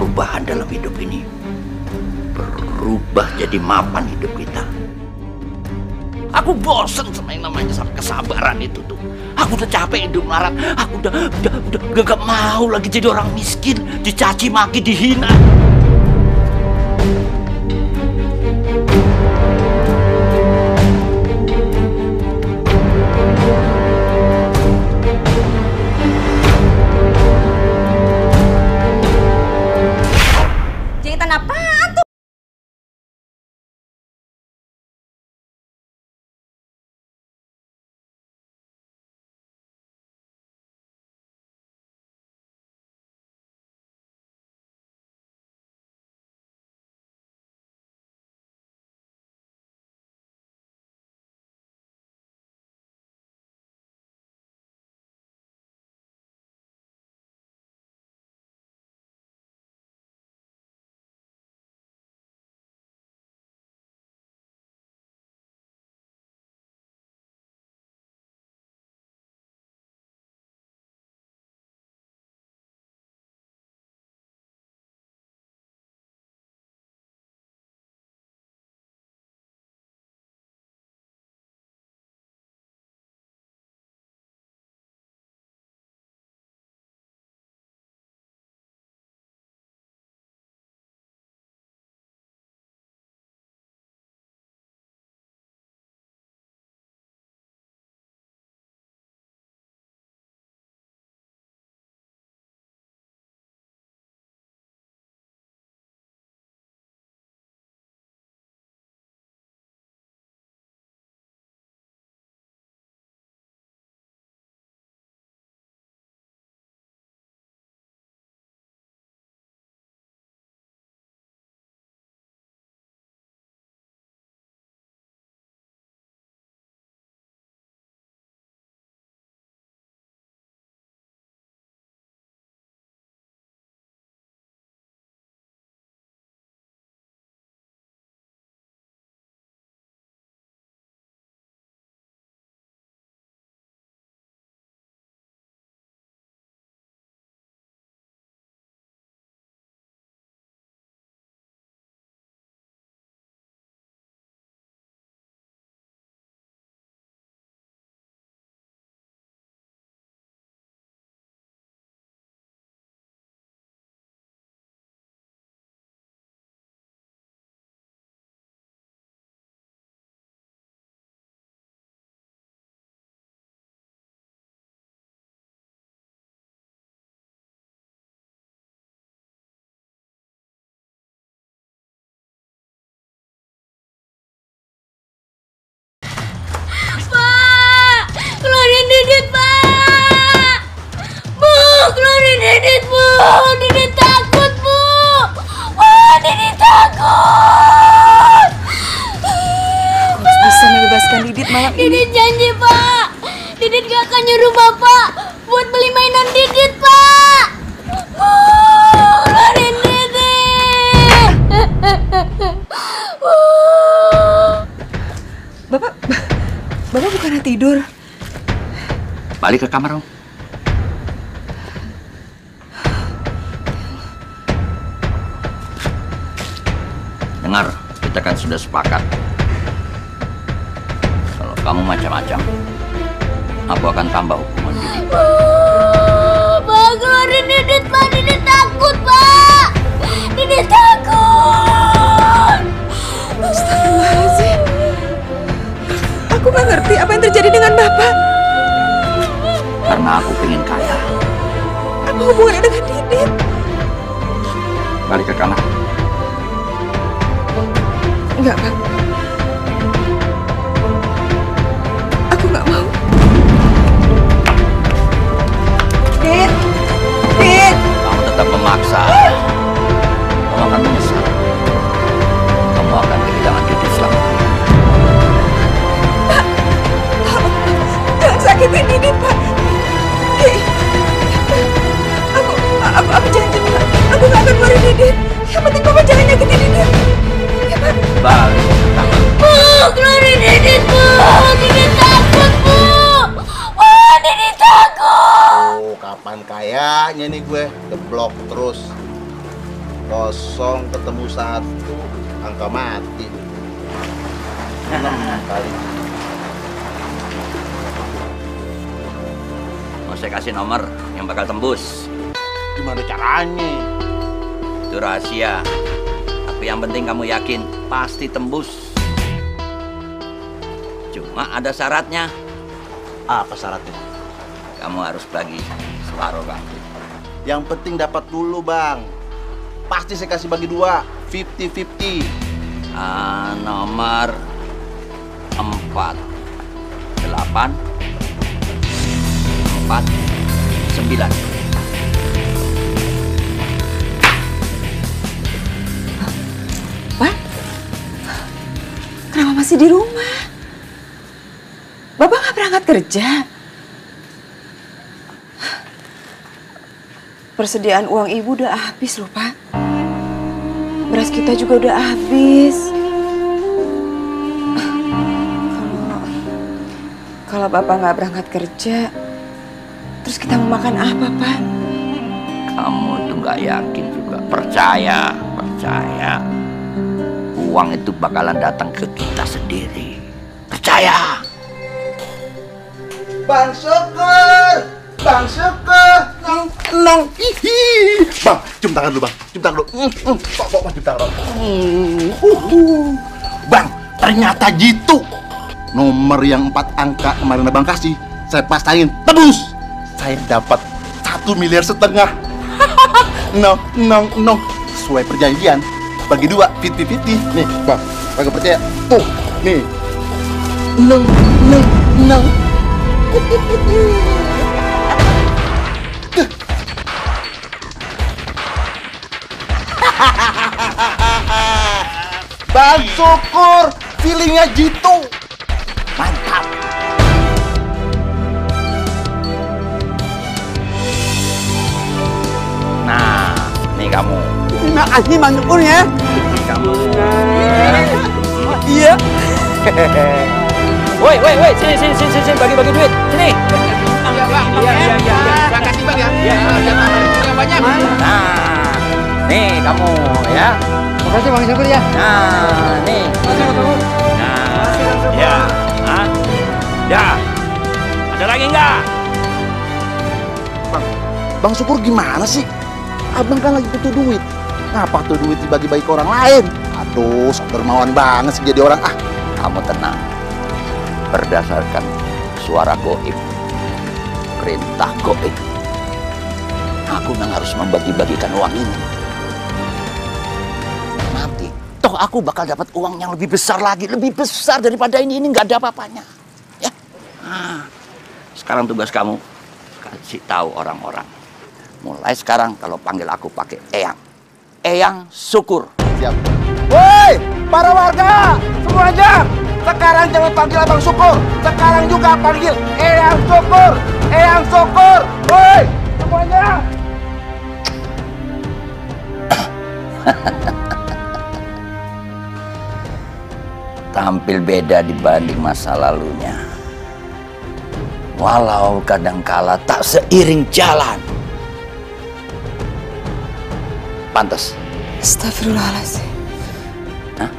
perubahan dalam hidup ini. Berubah jadi mapan hidup kita. Aku bosen sama yang namanya kesabaran itu tuh. Aku udah capek hidup melarat. Aku udah gak mau lagi jadi orang miskin, dicaci maki, dihina. Jahitan apaan tuh? Keluarin Didit, Pak! Bu, keluarin Didit, Bu! Didit takut, Bu! Wah, Didit takut! Aku harus bisa membebaskan Didit malam ini. Didit janji, Pak! Didit gak akan nyuruh Bapak buat beli mainan Didit, Pak! Bu, keluarin Didit! Bu! Bapak bukannya tidur? Balik ke kamar, Om. Dengar, kita kan sudah sepakat. Kalau kamu macam-macam, aku akan tambah hukuman Didit. Pak, keluarin Didit, Pak! Didit takut, Pak! Didit takut! Astagfirullahaladzim. Aku gak ngerti apa yang terjadi dengan Bapak. Karena aku pengen kaya. Apa hubungannya dengan Didit? Balik ke kamar. Enggak, Pak. Aku nggak mau. Dit! Dit! Kamu tetap memaksa. Kamu akan menyesal. Kamu akan kehilangan Didit selamanya. Pak! Tolong, jangan sakitin Didit, Pak. Aku janji, Pak. Aku nggak akan keluarin Didit. Yang penting Bapak jangan nyakitin Didit. Ya, Pak. Balik ke kamar. Bu, keluarin Didit, Bu! Didit takut, Bu! Wah, Didit takut! Oh, kapan kayaknya nih gue geblok terus. Kosong ketemu 1, angka mati. 6 kali. Mau saya kasih nomor yang bakal tembus. Gimana caranya? Itu rahasia. Tapi yang penting kamu yakin pasti tembus. Cuma ada syaratnya. Apa syaratnya? Kamu harus bagi separuh, Bang. Yang penting dapat dulu, Bang. Pasti saya kasih bagi 2, 50-50. Nomor 4 8 4 9. Pak, kenapa masih di rumah? Bapak nggak berangkat kerja? Persediaan uang ibu udah habis loh, Pak. Beras kita juga udah habis. Kalau Bapak nggak berangkat kerja, terus kita mau makan apa, Pak? Kamu tuh nggak yakin juga. Percaya. Uang itu bakalan datang ke kita sendiri. Percaya. Bang Syukur! Bang Syukur! Nong! Hihi! Bang, cium tangan dulu, Bang. Cium tangan dulu. Pak, cium tangan dulu. Bang, ternyata gitu. Nomor yang 4 angka kemarin Abang kasih, saya pasangin tebus. Saya dapat 1,5 miliar. Nong. Sesuai perjanjian, bagi 2, 50-50. Nih, Bang, kagak percaya. Tuh, nih. Nong. Bang Syukur, feelingnya gitu. Mantap. Nah, nih kamu. Terima kasih Bang Syukur ya. Kamu. Iya. Woi, sini, bagi duit. Sini. Iya. Makasih Bang ya. Iya. Yang banyak. Nah, nih kamu ya. Makasih Bang Syukur ya. Nah, nih. Nah, ya. Hah? Ya. Ada lagi enggak? Bang Syukur gimana sih? Abang kan lagi butuh duit. Ngapa tuh duit dibagi-bagi ke orang lain? Aduh, sok dermawan banget sih jadi orang. Kamu tenang. Berdasarkan suara goib, perintah goib, aku yang harus membagi-bagikan uang ini. Nanti, toh aku bakal dapat uang yang lebih besar lagi, lebih besar daripada ini nggak ada apa-apanya. Ya. Nah, sekarang tugas kamu kasih tahu orang-orang. Mulai sekarang kalau panggil aku pakai Eyang Syukur. Siap. Woi, para warga, semuanya. Sekarang jangan panggil Abang Syukur. Sekarang juga panggil Eyang Syukur. Eyang Syukur. Woi, semuanya. Tampil beda dibanding masa lalunya. Walau kadangkala tak seiring jalan. Pantas. Astagfirullahaladzim. Hah?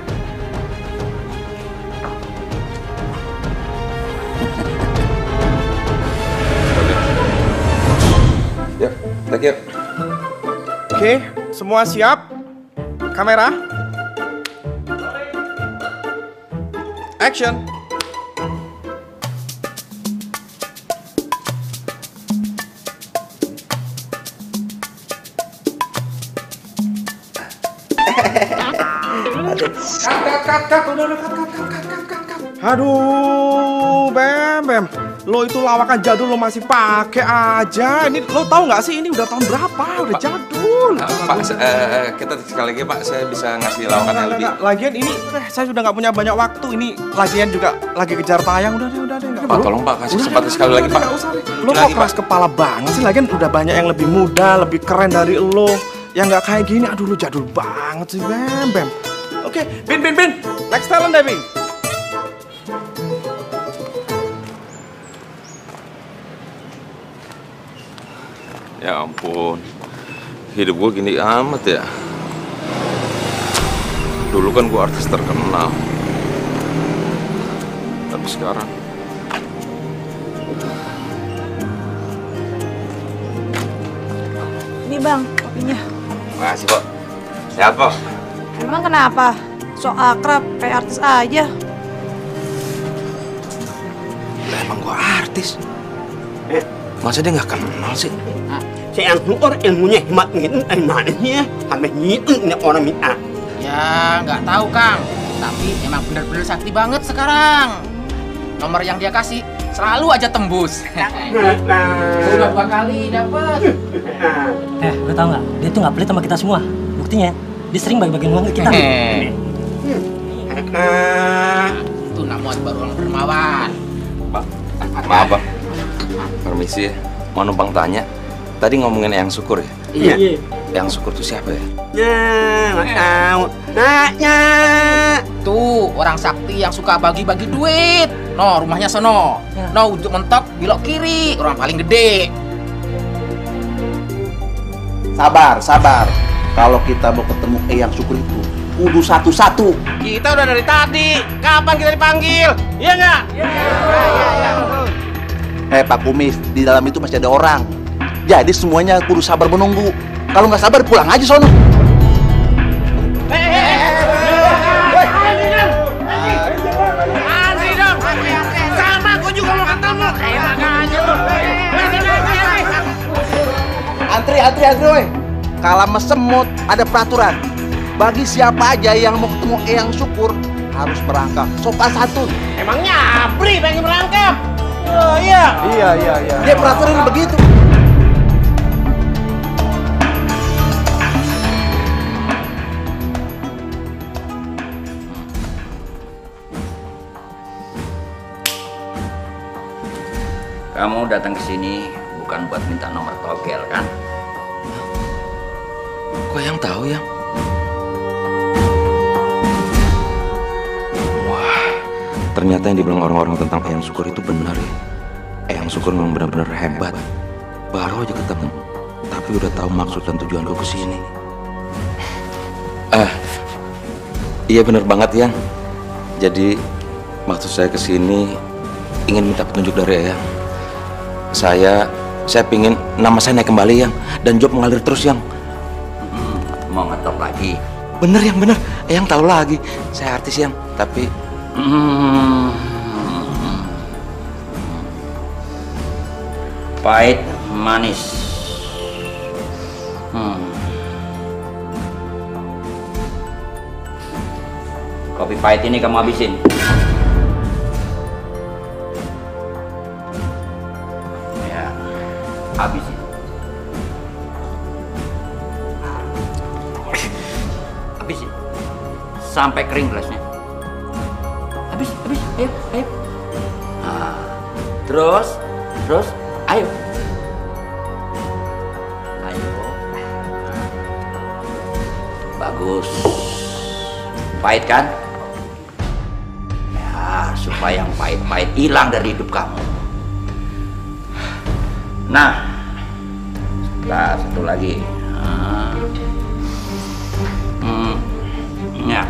Yuk, thank you. Oke, semua siap? Kamera. Action. Cut. Aduh, Bem. Lo itu lawakan jadul lo masih pakai aja. Ini lo tahu nggak sih ini udah tahun berapa? Udah jadul. Pak, kita sekali lagi Pak, saya bisa ngasih lawakan yang lebih. Lagian ini saya sudah nggak punya banyak waktu. Ini lagian juga lagi kejar tayang. Udah deh. Pak, tolong Pak, kasih kesempatan sekali lagi Pak. Lo kok keras kepala banget sih? Lagian udah banyak yang lebih muda, lebih keren dari lo. Yang nggak kayak gini, aduh lo jadul banget sih, Bem. Oke, Bin. Next talent deh, Bin. Ya ampun, hidup gue gini amat ya. Dulu kan gua artis terkenal. Tapi sekarang Ini bang, kopinya. makasih, Pok. Sehat, Pok. Emang kenapa? Sok akrab, kayak artis aja. Lah emang gua artis. Masa dia nggak kenal sih? Si yang keluar ilmunya hemat gitu, maknanya sampai gitu ini orang minta. Ya, nggak tahu, Kang. Tapi emang bener-bener sakti banget sekarang. Nomor yang dia kasih selalu aja tembus. Udah 2 kali dapet. Lo tau nggak? Dia tuh nggak pelit sama kita semua. Buktinya, dia sering bagi-bagiin uang ke kita. Itu namanya baru orang dermawan. Pak, maaf, Pak. Permisi ya. Mau numpang tanya. Tadi ngomongin Eyang Syukur ya? Iya. Eyang Syukur tuh siapa ya? Nggak tahu. Naknya. Tuh, orang sakti yang suka bagi-bagi duit. No, rumahnya sono. No, untuk mentok belok kiri. Orang paling gede. Sabar. Kalau kita mau ketemu Eyang Syukur itu, kudu satu-satu. Kita udah dari tadi. Kapan kita dipanggil? Iya nggak? Iya. Pak Kumis, di dalam itu masih ada orang. Jadi semuanya kudu sabar menunggu. Kalau nggak sabar pulang aja sono. Antri dong. Sama, gue juga mau ketemu. Antri, weh. Kalau mesemut ada peraturan. Bagi siapa aja yang mau ketemu Eyang Syukur harus merangkap sopan santun. Emangnya Abri pengen merangkap? Oh iya. Iya. Dia peraturan begitu. Kamu datang ke sini bukan buat minta nomor togel kan? Kok yang tahu ya? Wah, ternyata yang dibilang orang-orang tentang Eyang Syukur itu benar ya. Eyang Syukur memang benar-benar hebat. Baru aja ketemu, tapi udah tahu maksud dan tujuanku ke sini. Iya benar banget Yang. Jadi maksud saya ke sini ingin minta petunjuk dari Eyang. Saya pingin nama saya naik kembali Yang, dan job mengalir terus Yang. Mau ngetop lagi? Bener Yang, bener. Yang tahu lagi, saya artis Yang, tapi pahit manis. Kopi pahit ini kamu habisin. Ya, habisin. Habisin sampai kering gelasnya. Habis, ayo. Nah, terus, ayo. Bagus. Pahit kan? Ya, supaya yang pahit-pahit hilang dari hidup kamu. Nah, satu lagi. Ya.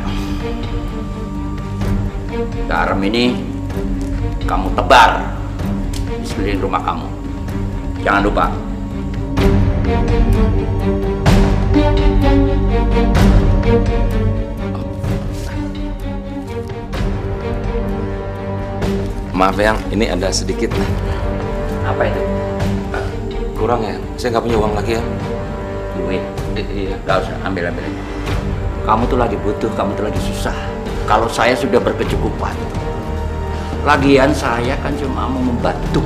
Garam ini kamu tebar di sekeliling rumah kamu. Jangan lupa. maaf Yang, ini ada sedikit. Apa itu? Kurang ya, saya nggak punya uang lagi ya. Duit? Iya. Gak usah, ambil. Kamu tuh lagi butuh, kamu tuh lagi susah. Kalau saya sudah berkecukupan. Lagian saya kan cuma mau membantu.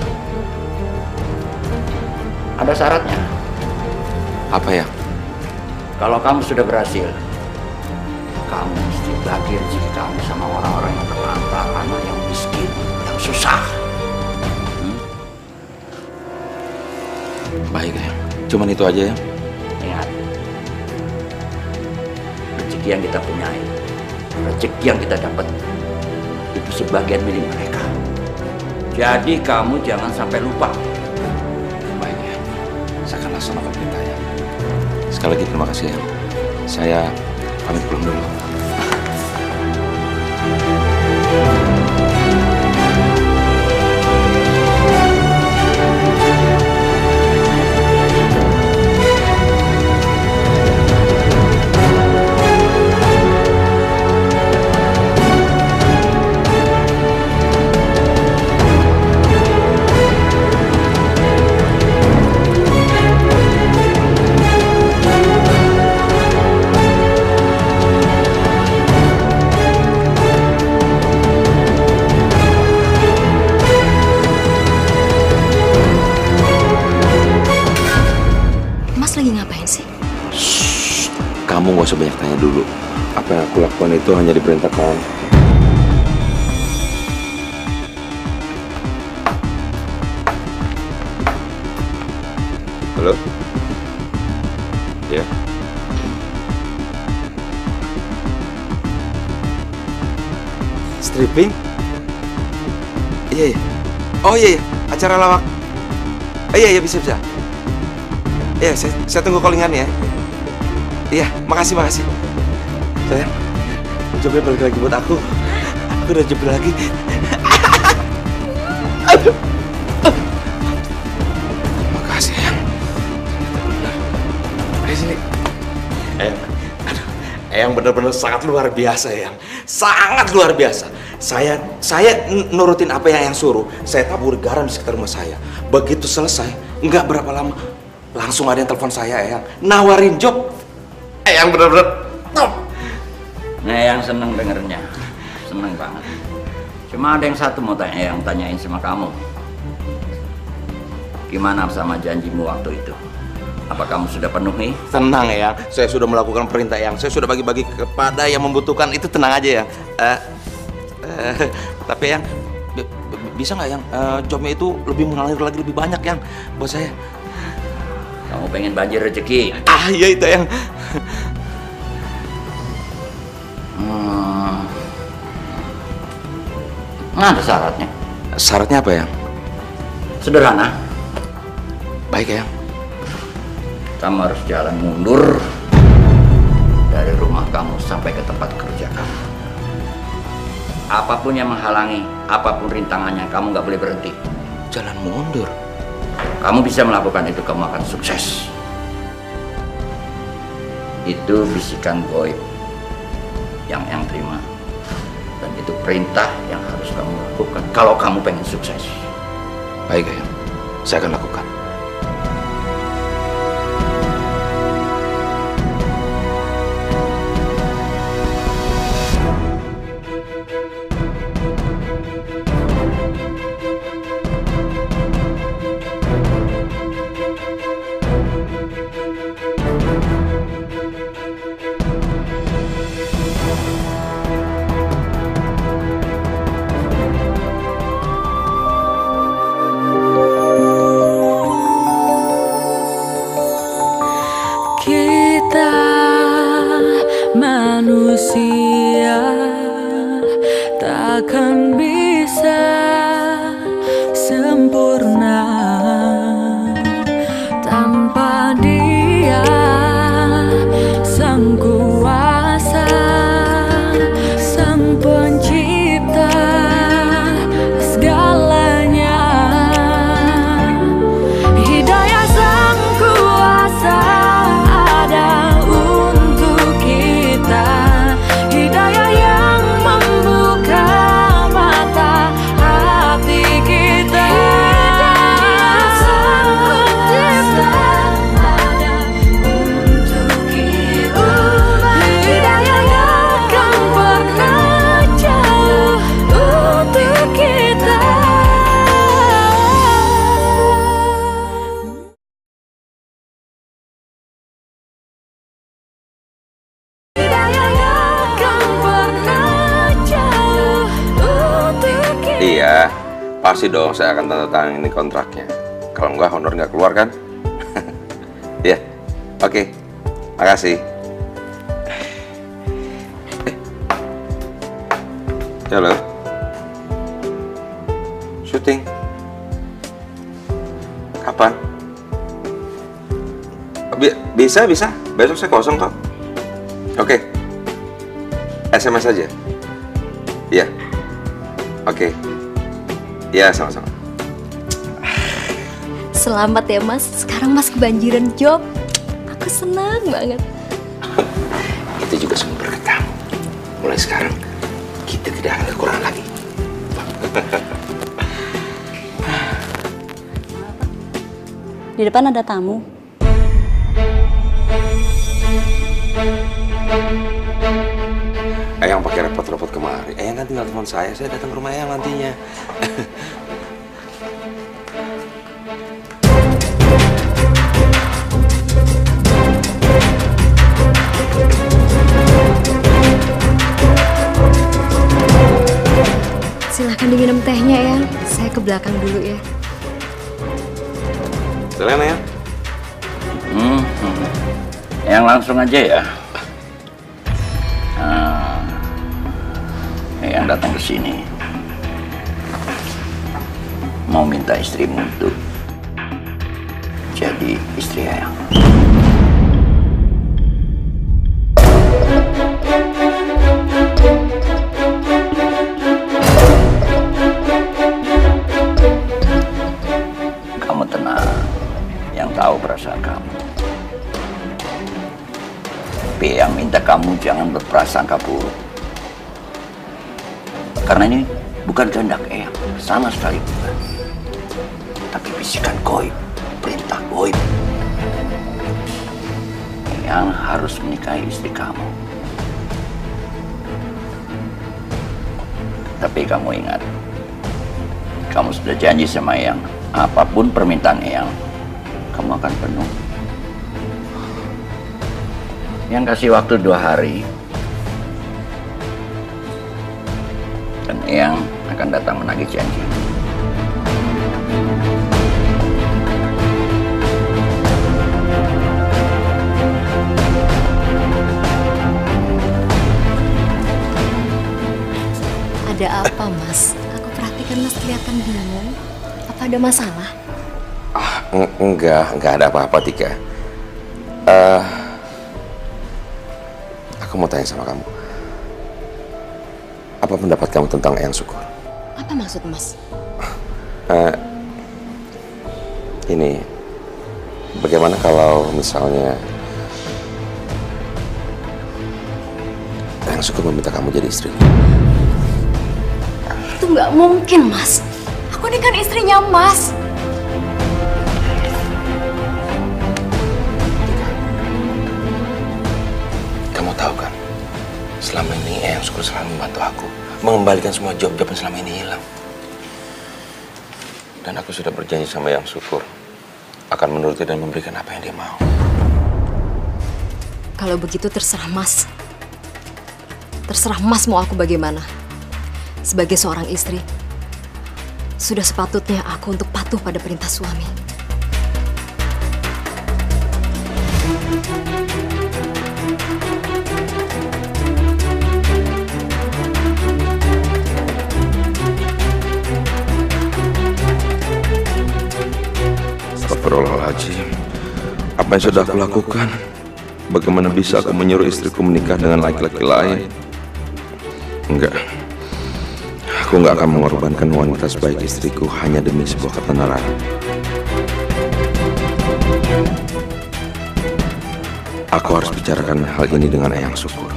Ada syaratnya. Apa ya? Kalau kamu sudah berhasil, kamu mesti bagi rezeki kamu sama orang-orang yang terlantar, anak yang miskin, yang susah. Baik ya, cuman itu aja ya. Ingat, rezeki yang kita punyai, rezeki yang kita dapat, itu sebagian milik mereka. Jadi kamu jangan sampai lupa. Baik ya, saya akan laksanakan perintahnya. Sekali lagi terima kasih ya. Saya pamit pulang dulu. kamu gak usah banyak tanya dulu. Apa yang aku lakukan itu hanya diperintahkan. Halo? Ya? Stripping? Iya, iya. Oh iya, iya. Acara lawak. Iya, iya, bisa. Iya, saya tunggu callingan ya. Iya, makasih. Sayang, jobnya balik lagi buat aku. Aku udah job lagi. Aduh. Makasih ya. Di sini. Eyang benar-benar sangat luar biasa, Eyang. Sangat luar biasa. Saya nurutin apa yang Eyang suruh. Saya taburi garam di sekitar rumah saya. Begitu selesai, nggak berapa lama, langsung ada yang telepon saya, Eyang. Nawarin job. Eyang benar-benar top. Nah, Eyang seneng dengernya. Seneng banget. Cuma ada yang satu mau Eyang tanyain sama kamu. Gimana sama janjimu waktu itu? Apa kamu sudah penuhi? Tenang, Eyang. Saya sudah melakukan perintah Eyang. Saya sudah bagi-bagi kepada yang membutuhkan. Itu tenang aja, Eyang. Tapi Eyang, bisa nggak Eyang? Jobnya itu lebih mengalir lagi, lebih banyak, Eyang, buat saya. Kamu pengen banjir rezeki? Iya itu, Eyang. Ada syaratnya. Syaratnya apa, Eyang? Sederhana. Baik, Eyang. Kamu harus jalan mundur dari rumah kamu sampai ke tempat kerja kamu. Apapun yang menghalangi, apapun rintangannya, kamu nggak boleh berhenti. Jalan mundur? Kamu bisa melakukan itu, kamu akan sukses. Itu bisikan Boy yang terima. Dan itu perintah yang harus kamu lakukan kalau kamu pengen sukses. Baik, Eyang. Saya akan lakukan. Manusia takkan bisa sempurna tanpa Dia, Sang Kuasa, Sang Pencipta segalanya. Hidayah Sang Kuasa ada untuk kita. Hidayah yang membuka mata hati kita. Sang Pencipta ada untuk kita. Hidayah yang akan pernah jauh untuk kita. Iya, pasti dong saya akan tanda tangan ini kontraknya. Kalau enggak, honor nggak keluar kan? Iya, oke. Makasih. Halo. Syuting. Kapan? Bisa. Besok saya kosong kok. Oke. SMS aja. Iya. Oke. Iya, sama-sama. Selamat ya Mas, sekarang Mas kebanjiran job. Aku senang banget. Itu juga semua berkat kamu. Mulai sekarang kita tidak akan kekurangan lagi. Di depan ada tamu. Eyang pakai repot-repot kemari. Eyang kan tinggal telepon saya datang ke rumah Eyang nantinya. minum tehnya ya. Saya ke belakang dulu ya. Selena ya? Yang langsung aja ya. Yang datang ke sini mau minta istrimu untuk jadi istri Eyang. Kamu tenang, yang tahu perasaan kamu. Tapi yang minta kamu jangan berprasangka buruk. Karena ini bukan kehendak Eyang, sama sekali bukan. Tapi bisikan goib, perintah goib. Eyang harus menikahi istri kamu. Tapi kamu ingat, kamu sudah janji sama Eyang, apapun permintaan Eyang, kamu akan penuh. Yang kasih waktu 2 hari, dan Eyang akan datang menagih janji. Ada apa, Mas? Aku perhatikan Mas kelihatan bingung. Apa ada masalah? Enggak ada apa-apa, Tika. Aku mau tanya sama kamu. Apa pendapat kamu tentang Eyang Syukur? Apa maksud Mas? Ini, bagaimana kalau misalnya Eyang Syukur meminta kamu jadi istrinya? Itu nggak mungkin, Mas. Aku ini kan istrinya Mas. Kamu tahu kan, selama ini Eyang Syukur selalu membantu aku mengembalikan semua job-job yang selama ini hilang. Dan aku sudah berjanji sama Eyang Syukur akan menuruti dan memberikan apa yang dia mau. Kalau begitu terserah Mas. Terserah Mas mau aku bagaimana. Sebagai seorang istri, sudah sepatutnya aku untuk patuh pada perintah suami. Astagfirullahaladzim. Apa yang sudah aku lakukan? Bagaimana bisa aku menyuruh istriku menikah dengan laki-laki lain? Enggak. Aku nggak akan mengorbankan wanita sebaik istriku hanya demi sebuah ketenaran. Aku harus bicarakan hal ini dengan Eyang Syukur.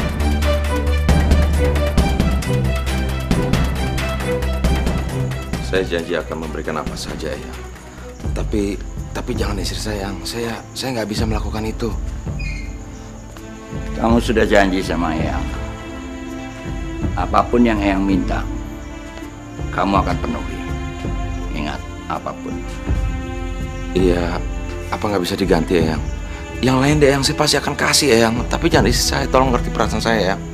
Saya janji akan memberikan apa saja, Eyang. Tapi jangan istri sayang. Saya nggak bisa melakukan itu. Kamu sudah janji sama Eyang. Apapun yang Eyang minta, kamu akan penuhi. Ingat, apapun. Iya, apa nggak bisa diganti, Eyang? Yang lain deh Eyang, saya pasti akan kasih, Eyang. Tapi jangan istri saya, tolong ngerti perasaan saya, Eyang.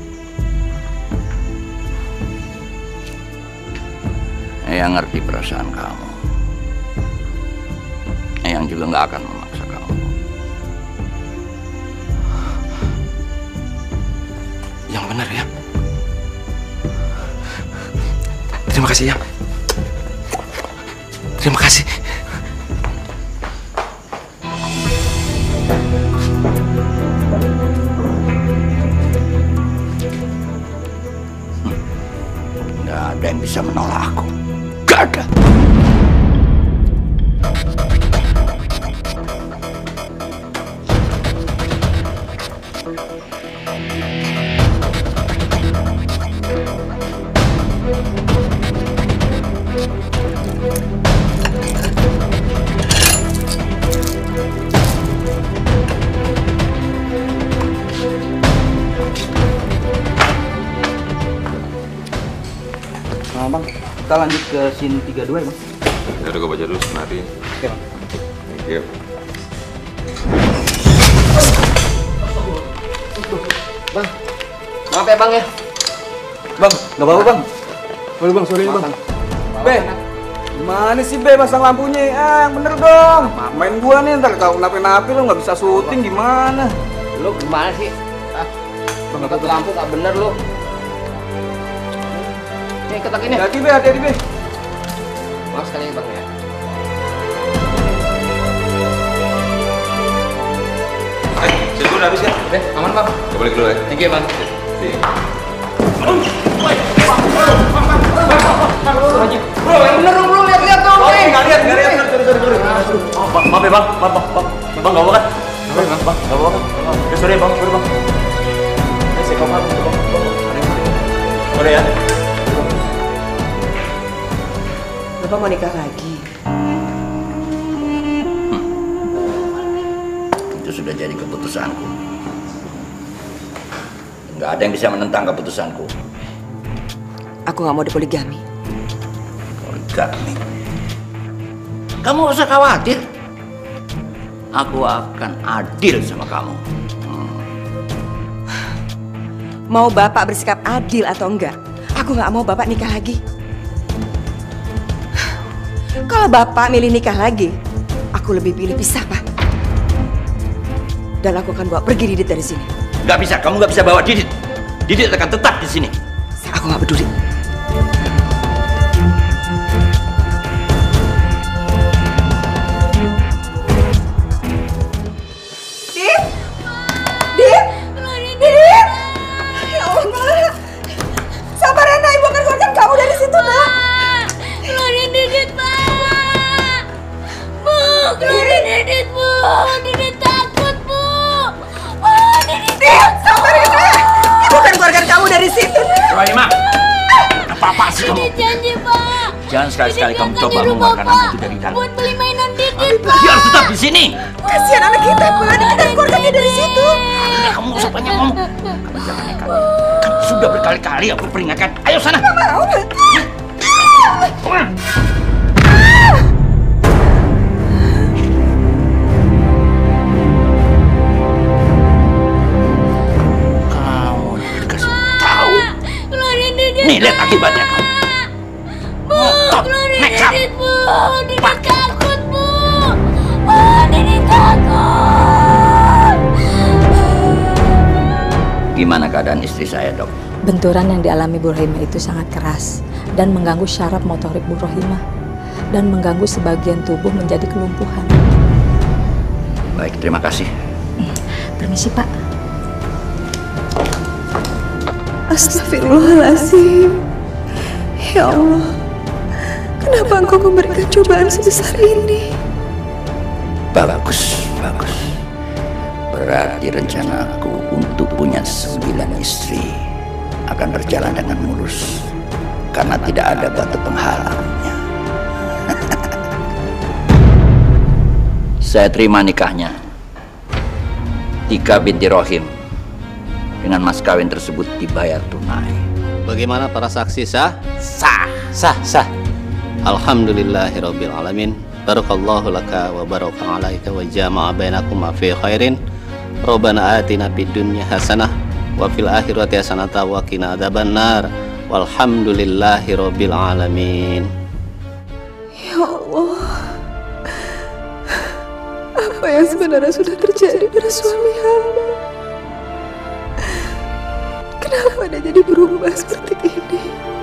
Eyang ngerti perasaan kamu. Eyang juga nggak akan memaksa kamu. Yang benar, ya. Terima kasih, Eyang. Terima kasih. Nggak ada yang bisa menolak aku. Nggak ada. Bang, kita lanjut ke scene 32 ya, Bang. Ya udah, gue baca dulu skenario. Oke, Bang. Thank you. Bang, maaf ya, Bang ya. Bang, nggak apa-apa, Bang. Boleh, Bang, sorry, Bang. Be, gimana sih Be pasang lampunya? Bener dong. Main gua nih ntar kalau napi-napi lu nggak bisa syuting gimana? Lu gimana sih? Ngetet lampu nggak bener lu. Nih ketak ini. Hati-hati Be. Maaf sekali bang ya. Saya udah habis ya? Oke, aman bang. Kembali dulu ya. Thank you bang. Bro, yang bener dong bro, lihat dong. Oh, nggak lihat. Sorry. Maaf ya bang, maaf bang nggak apa kan? Bang, nggak apa kan? Ya sorry bang. Saya kau bang. Sorry ya. Bapak mau nikah lagi? Itu sudah jadi keputusanku. Nggak ada yang bisa menentang keputusanku. Aku nggak mau dipoligami. Poligami? Kamu gak usah khawatir. Aku akan adil sama kamu. Mau Bapak bersikap adil atau enggak, aku nggak mau Bapak nikah lagi. Kalau Bapak milih nikah lagi, aku lebih pilih pisah, Pak. Dan aku akan bawa pergi Didit dari sini. Nggak bisa, kamu nggak bisa bawa Didit. Didit akan tetap di sini. Aku nggak peduli. Jangan sekali-sekali kamu coba mengeluarkan anak itu dari dalam. Buat beli mainan Didit, Pak. Dia harus tetap di sini. Kasihan anak kita, Pak. Kita keluarkan dia dari situ. Kamu nggak usah banyak ngomong. Kamu jangan nekat. Kan sudah berkali-kali aku peringatkan. Ayo sana. Nggak mau. Kamu dikasih tahu. Nih lihat akibatnya kamu. Keluarin Didit, Bu. Didit takut, Bu. Didit takut. Gimana keadaan istri saya, Dok? Benturan yang dialami Bu Rohimah itu sangat keras dan mengganggu syaraf motorik Bu Rohimah dan mengganggu sebagian tubuh menjadi kelumpuhan. Baik, terima kasih. Permisi, Pak. Astagfirullahaladzim. Ya Allah, kenapa Engkau memberikan cobaan sebesar ini? Bagus. Berarti rencanaku untuk punya 9 istri akan berjalan dengan mulus karena tidak ada batu penghalangnya. Saya terima nikahnya Tika binti Rohim. Dengan mas kawin tersebut dibayar tunai. Bagaimana para saksi sah? Sah. Alhamdulillahirabbil alamin. Barakallahu laka wa baraka alaika wa jama'a bainakum fi khairin. Rabbana atina fid dunya hasanah wa fil akhirati hasanah wa qina adzabannar. Walhamdulillahirabbil alamin. Ya Allah, apa yang sebenarnya sudah terjadi pada suami hamba? Kenapa dia jadi berubah seperti ini?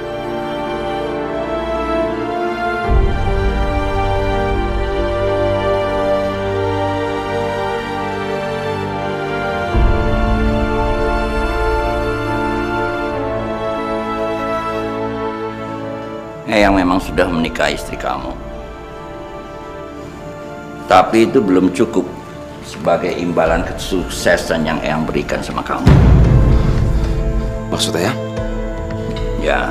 Eyang memang sudah menikahi istri kamu. Tapi itu belum cukup sebagai imbalan kesuksesan yang Eyang berikan sama kamu. Maksudnya? Ya,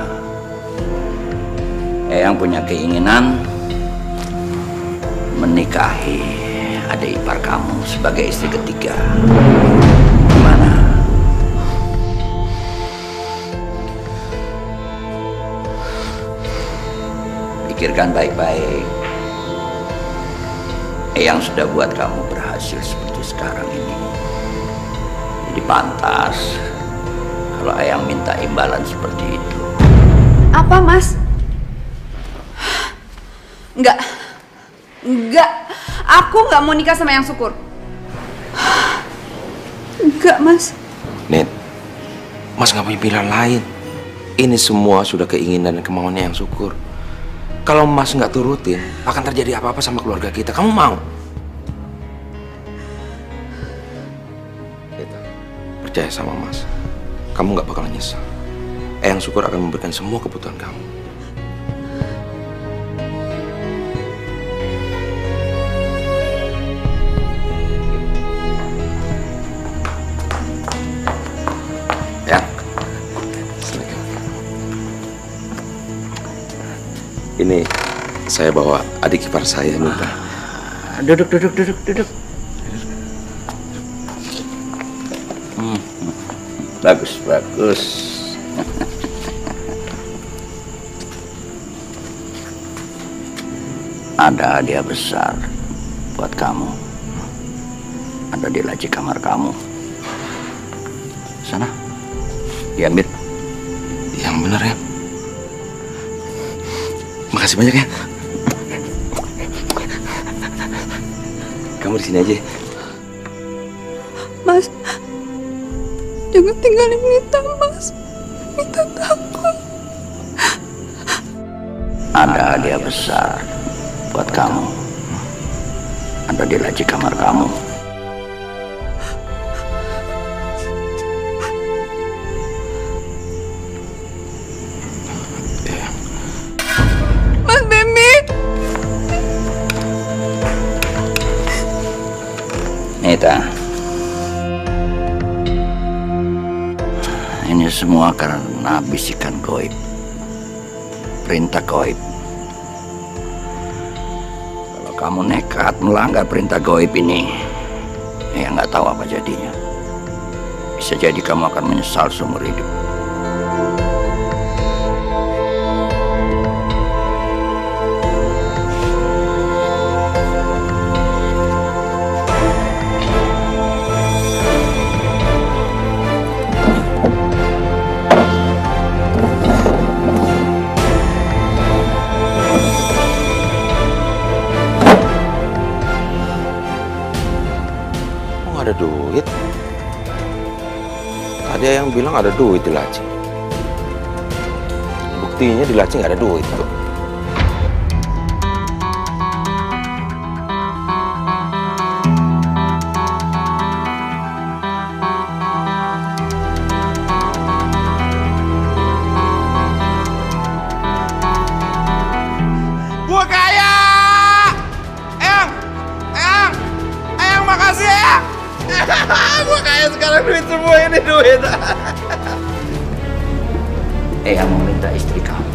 Eyang punya keinginan menikahi adik ipar kamu sebagai istri ketiga. Gimana? Pikirkan baik-baik. Eyang sudah buat kamu berhasil seperti sekarang ini. Jadi pantas kalau Eyang minta imbalan seperti itu. Apa, Mas? Enggak. Aku nggak mau nikah sama yang Syukur. Enggak, Mas. Nit, Mas nggak punya pilihan lain. Ini semua sudah keinginan dan kemauannya yang Syukur. Kalau Mas nggak turutin, akan terjadi apa-apa sama keluarga kita. Kamu mau? Nit, percaya sama Mas. Kamu nggak bakal nyesal. Eyang Syukur akan memberikan semua kebutuhan kamu. Ini saya bawa adik ipar saya, minta. Duduk. Bagus. Ada hadiah besar buat kamu. Ada di laci kamar kamu. Sana, diambil. Yang benar ya. Makasih banyak ya. Kamu di sini aja. Mas, jangan tinggalin Mita, Mas. Mita takut. Ada hadiah besar buat kamu. Ada di laci kamar kamu. Mas Bemi. Nita, ini semua karena bisikan goib, perintah goib. Kalau kamu nekat melanggar perintah goib ini, ya nggak tahu apa jadinya. Bisa jadi kamu akan menyesal seumur hidup. Ada duit. Tadi yang bilang ada duit di laci. Buktinya di laci nggak ada duit tuh. Gua kaya. Eyang makasih ya. Gua kaya sekarang, duit semua ini duit. Eyang meminta istri kamu.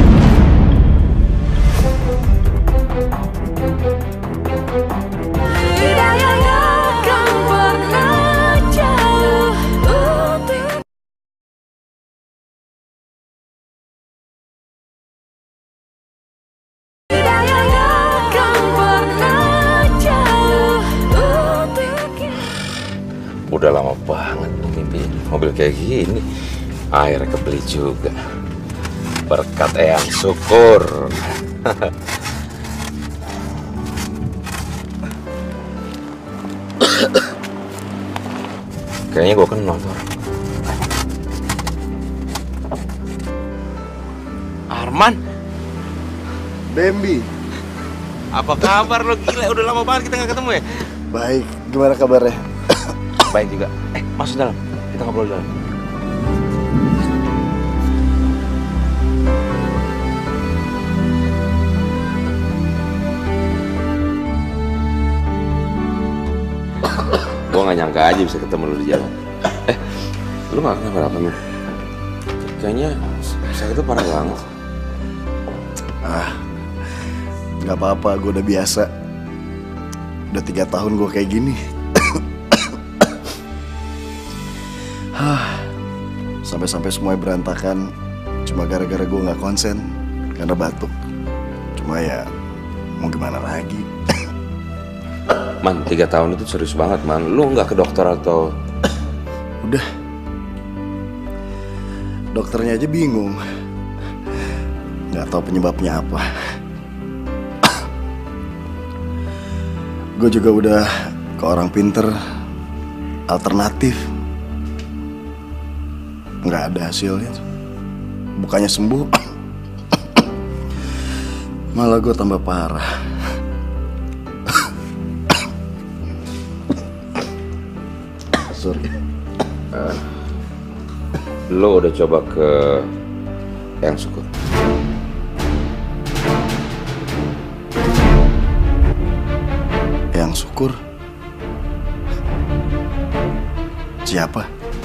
Udah lama banget mimpi mobil kayak gini. Akhirnya kebeli juga. Berkat Eyang Syukur. Kayaknya gue kenal tuh. Arman. Bambi. Apa kabar lo, gila? Udah lama banget kita nggak ketemu ya? Baik, gimana kabarnya? Baik juga. Masuk dalam. Kita ngobrol dalam. Gue gak nyangka aja bisa ketemu lu di jalan. Lu gak kenapa-napa, Min? Kayaknya saya itu parah banget. Gak apa-apa, gue udah biasa. Udah 3 tahun gue kayak gini. Sampai-sampai semuanya berantakan cuma gara-gara gue gak konsen karena batuk. Cuma ya mau gimana lagi. Man, 3 tahun itu serius banget, Man. Lu nggak ke dokter atau? Udah. Dokternya aja bingung. Nggak tahu penyebabnya apa. Gue juga udah ke orang pinter alternatif. Nggak ada hasilnya. Bukannya sembuh, malah gue tambah parah. Sorry. Lo udah coba ke Eyang Syukur? Eyang Syukur? Siapa?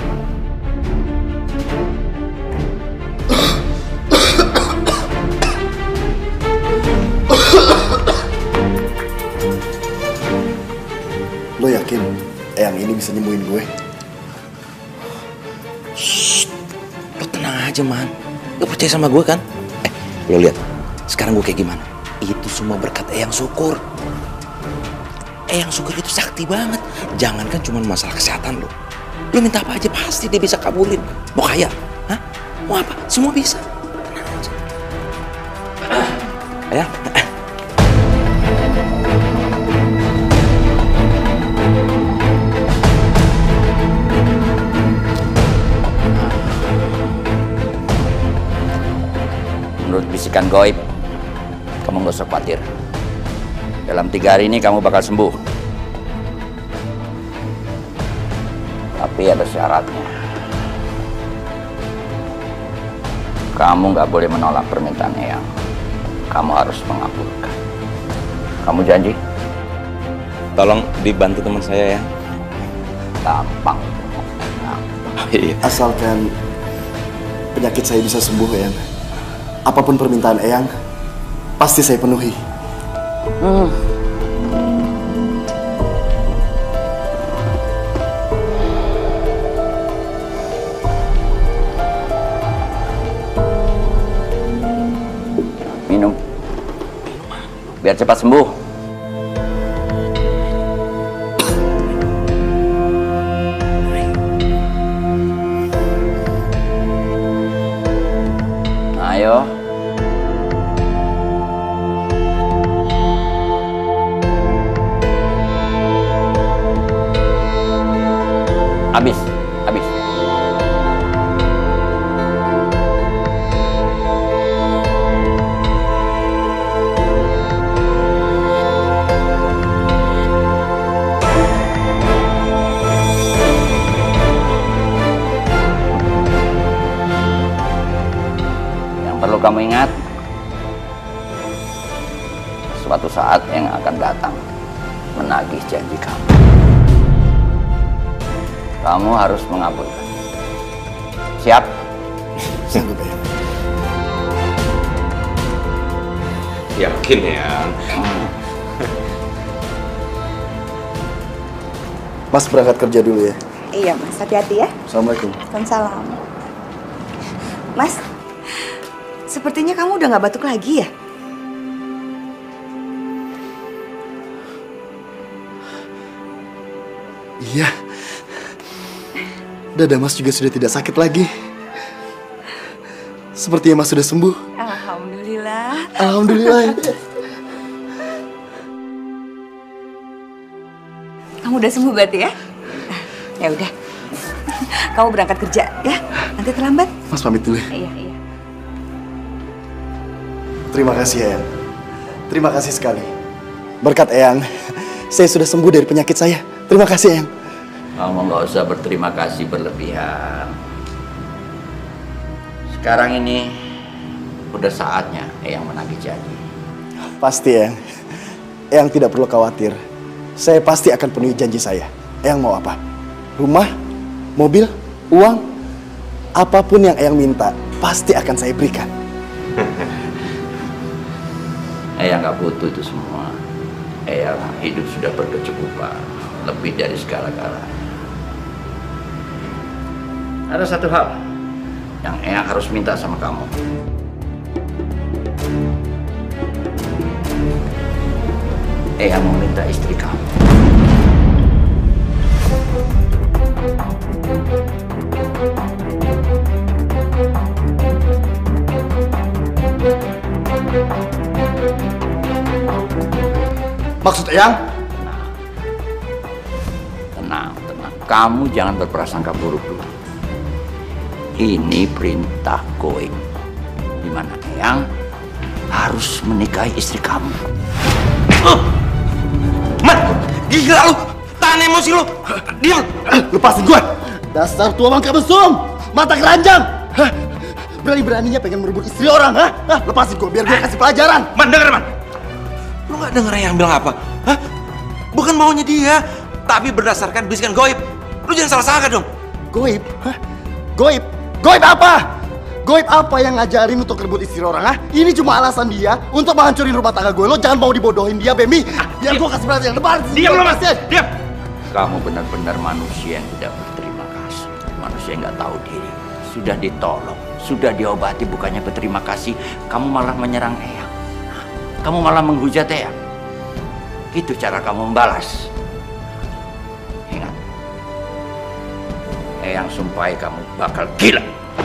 Lo yakin Eyang ini bisa nyembuhin gue? Shh, lo tenang aja, Man. Lo percaya sama gue kan? Lo lihat, sekarang gue kayak gimana? Itu semua berkat Eyang Syukur. Eyang Syukur itu sakti banget. Jangankan cuma masalah kesehatan lo. Lo minta apa aja pasti dia bisa kabulin. Mau kaya? Hah? Mau apa? Semua bisa. Tenang aja. Eyang. Menurut bisikan goib, kamu gak usah khawatir. Dalam 3 hari ini kamu bakal sembuh. Tapi ada syaratnya. Kamu gak boleh menolak permintaan Eyang. Kamu harus mengabulkan. Kamu janji? Tolong dibantu teman saya ya. Gampang. Asalkan penyakit saya bisa sembuh, Eyang. Apapun permintaan Eyang, pasti saya penuhi. Minum. Biar cepat sembuh. Ayo. Habis. Yang perlu kamu ingat, suatu saat yang akan datang menagih janji kamu. Kamu harus mengabulkan. Siap? Sanggup, Eyang. Yakin ya? Mas berangkat kerja dulu ya. Iya Mas, hati-hati ya. Assalamualaikum. Waalaikumsalam. Mas, sepertinya kamu udah gak batuk lagi ya? Iya. Dada Mas juga sudah tidak sakit lagi. Sepertinya Mas sudah sembuh. Alhamdulillah. Alhamdulillah. Kamu udah sembuh berarti ya? Ya udah. Kamu berangkat kerja ya. Nanti terlambat. Mas pamit dulu ya. Iya. Terima kasih, Eyang. Terima kasih sekali. Berkat Eyang, saya sudah sembuh dari penyakit saya. Terima kasih, Eyang. Kamu nggak usah berterima kasih berlebihan. Sekarang ini udah saatnya Eyang menagih janji. Pasti, Eyang. Eyang tidak perlu khawatir. Saya pasti akan penuhi janji saya. Eyang mau apa? Rumah, mobil, uang, apapun yang Eyang minta, pasti akan saya berikan. Eyang nggak butuh itu semua. Eyang hidup sudah berkecukupan, lebih dari segala-galanya. Ada satu hal yang Eyang harus minta sama kamu. Eyang mau minta istri kamu. Maksud Eyang? kamu jangan berprasangka buruk dulu. Ini perintah goib, di mana Eyang harus menikahi istri kamu. Mat, gila lu! Tahan emosi lu! Diam! Lepasin gue! Dasar tua bangka mesum! Mata keranjang! Berani-beraninya pengen merebut istri orang, ha? Lepasin gue, biar gue kasih pelajaran! Man, denger, Man! Lu gak denger Eyang bilang apa? Hah? Bukan maunya dia, tapi berdasarkan bisikan goib. Lu jangan salah-salah dong. Goib? Hah? Goib? Goib apa? Goib apa yang ngajarin untuk rebut istri orang, ha? Ini cuma alasan dia untuk menghancurin rumah tangga gue. Lo jangan mau dibodohin dia, Bemi. Biar gue kasih perhatian. Lepas. Diam lo, Mas. Diam. Kamu benar-benar manusia yang tidak berterima kasih. Manusia yang nggak tahu diri. Sudah ditolong, sudah diobati, bukannya berterima kasih, kamu malah menyerang Eyang. Kamu malah menghujat Eyang. Itu cara kamu membalas. Ingat, Eyang sumpahi kamu bakal gila.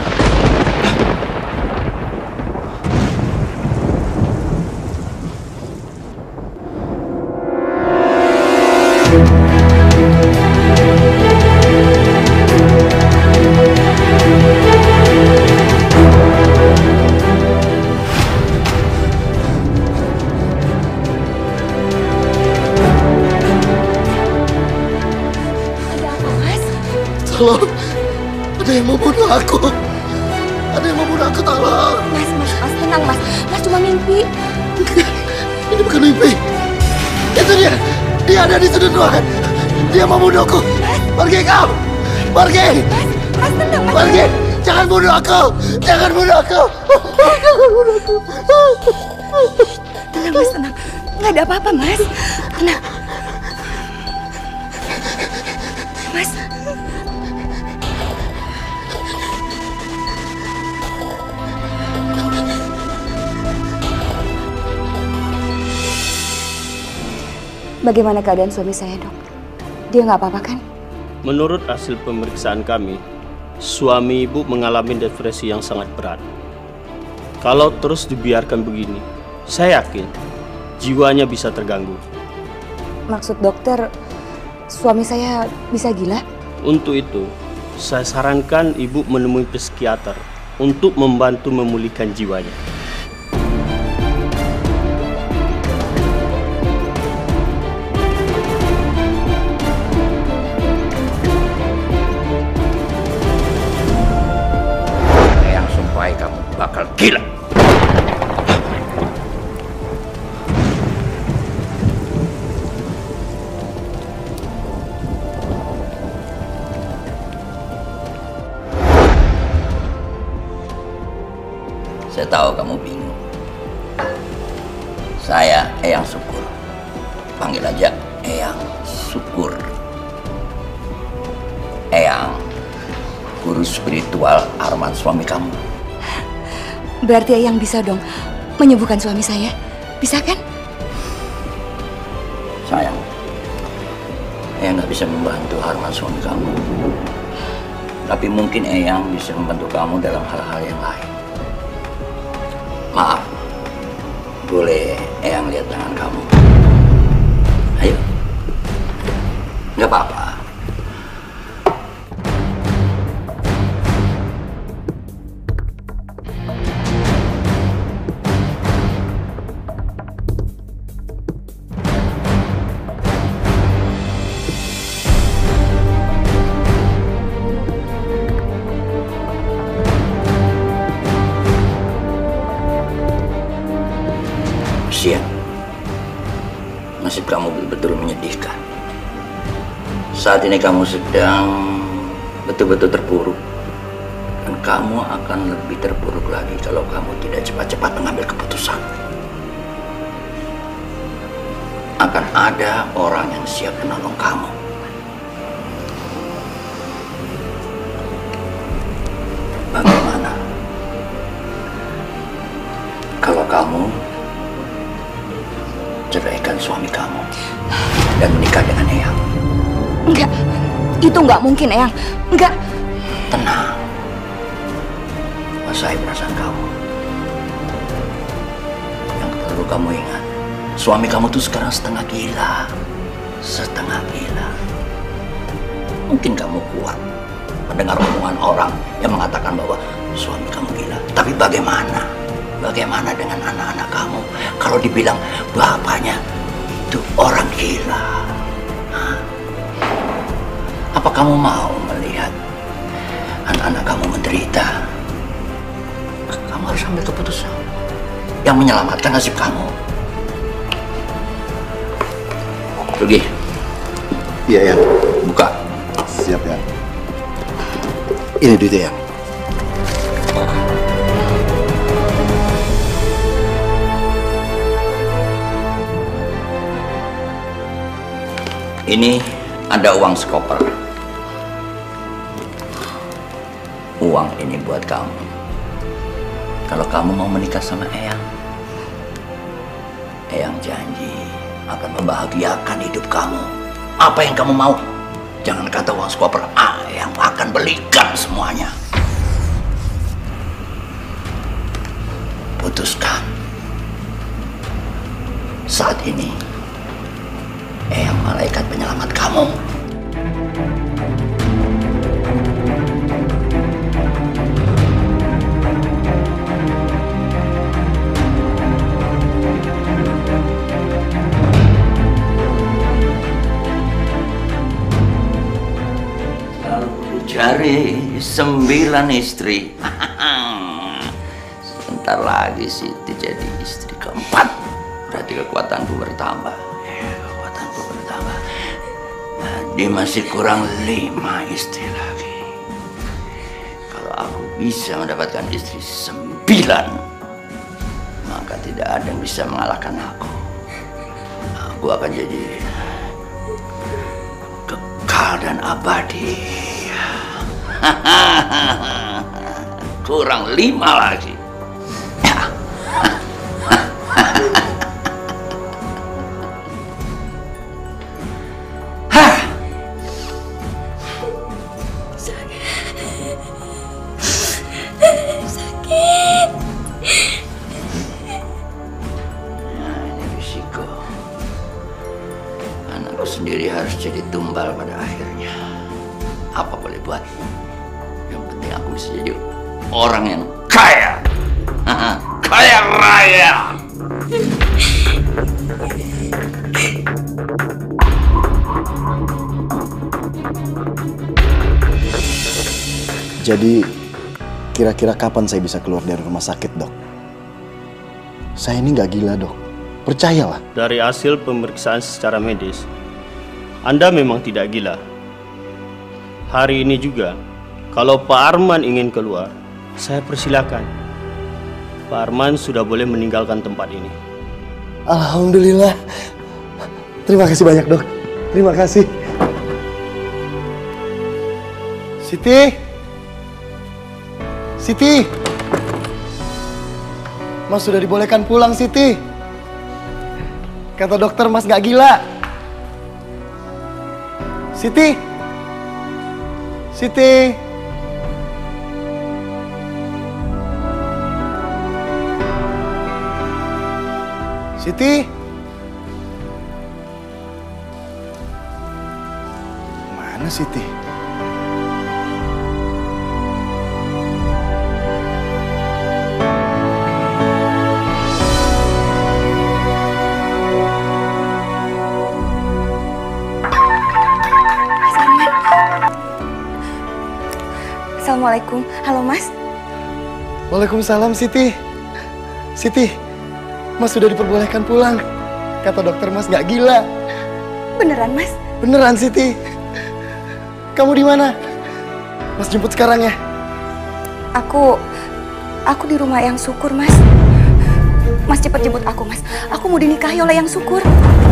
Tolong, ada yang mau bunuh aku. Ada yang mau bunuh aku, tolong. Mas, tenang mas. Mas cuma mimpi. Ini bukan mimpi. Itu dia. Dia ada di sudut ruangan. Dia mau bunuhku. Pergi kau. Pergi. Mas tenang mas. Pergi. Jangan bunuh aku. Jangan bunuh aku. Jangan bunuh aku. Tenang mas, tenang. Nggak ada apa-apa mas. Tenang. Mas. Bagaimana keadaan suami saya, Dok? Dia nggak apa-apa kan? Menurut hasil pemeriksaan kami, suami ibu mengalami depresi yang sangat berat. Kalau terus dibiarkan begini, saya yakin jiwanya bisa terganggu. Maksud dokter, suami saya bisa gila? Untuk itu, saya sarankan ibu menemui psikiater untuk membantu memulihkan jiwanya. Bakal gila. Saya tahu kamu bingung. Saya Eyang Syukur. Panggil aja Eyang Syukur. Eyang, guru spiritual Arman, suami kamu. Berarti Eyang bisa dong menyembuhkan suami saya. Bisa kan? Sayang, Eyang nggak bisa membantu Arman suami kamu. Tapi mungkin Eyang bisa membantu kamu dalam hal-hal yang lain. Maaf, boleh Eyang lihat tangan kamu? Ayo. Nggak apa-apa. Siap. Nasib kamu betul-betul menyedihkan. Saat ini kamu sedang betul-betul terpuruk. Dan kamu akan lebih terpuruk lagi kalau kamu tidak cepat-cepat mengambil keputusan. Akan ada orang yang siap menolong kamu. Bagaimana kalau kamu ceraikan suami kamu dan menikah dengan Eyang? Enggak, itu nggak mungkin, Eyang. Enggak. Tenang, kuasai perasaan kamu. Yang perlu kamu ingat, suami kamu tuh sekarang setengah gila. Setengah gila. mungkin kamu kuat mendengar omongan orang yang mengatakan bahwa suami kamu gila. Tapi bagaimana? Bagaimana dengan anak-anak kamu kalau dibilang bapaknya itu orang gila? Hah? Apa kamu mau melihat anak-anak kamu menderita? Kamu harus ambil keputusan yang menyelamatkan nasib kamu. Pergi. Iya, ya. Buka. Siap, ya. Ini duitnya, ya. Ini ada uang sekoper. Uang ini buat kamu. Kalau kamu mau menikah sama Eyang, Eyang janji akan membahagiakan hidup kamu. Apa yang kamu mau? Jangan kata uang sekoper. Eyang akan belikan semuanya. Putuskan. Saat ini Eyang malaikat penyelamat kamu. Cari 9 istri. Sebentar lagi Siti jadi istri keempat. Berarti kekuatanku bertambah. Kekuatanku bertambah. Dia masih kurang 5 istri lagi. Kalau aku bisa mendapatkan istri 9, maka tidak ada yang bisa mengalahkan aku. Aku akan jadi kekal dan abadi. Kurang 5 lagi. Sakit. Nah, ini risiko. Anakku sendiri harus jadi tumbal pada akhirnya. Apa boleh buat? Yang penting aku bisa jadi orang yang kaya. Kaya raya. Jadi, kira-kira kapan saya bisa keluar dari rumah sakit, Dok? Saya ini nggak gila, Dok. Percayalah. Dari hasil pemeriksaan secara medis, Anda memang tidak gila. Hari ini juga, kalau Pak Arman ingin keluar, saya persilakan. Pak Arman sudah boleh meninggalkan tempat ini. Alhamdulillah. Terima kasih banyak, Dok. Terima kasih. Siti. Siti. Mas sudah dibolehkan pulang, Siti. Kata dokter Mas gak gila. Siti. Siti. Siti. Mana Siti? Assalamualaikum. Halo, Mas. Waalaikumsalam, Siti. Siti, Mas sudah diperbolehkan pulang. Kata dokter Mas gak gila. Beneran, Mas? Beneran, Siti. Kamu di mana? Mas jemput sekarang ya. Aku di rumah Yang Syukur, Mas. Mas cepat jemput aku, Mas. Aku mau dinikahi oleh Yang Syukur.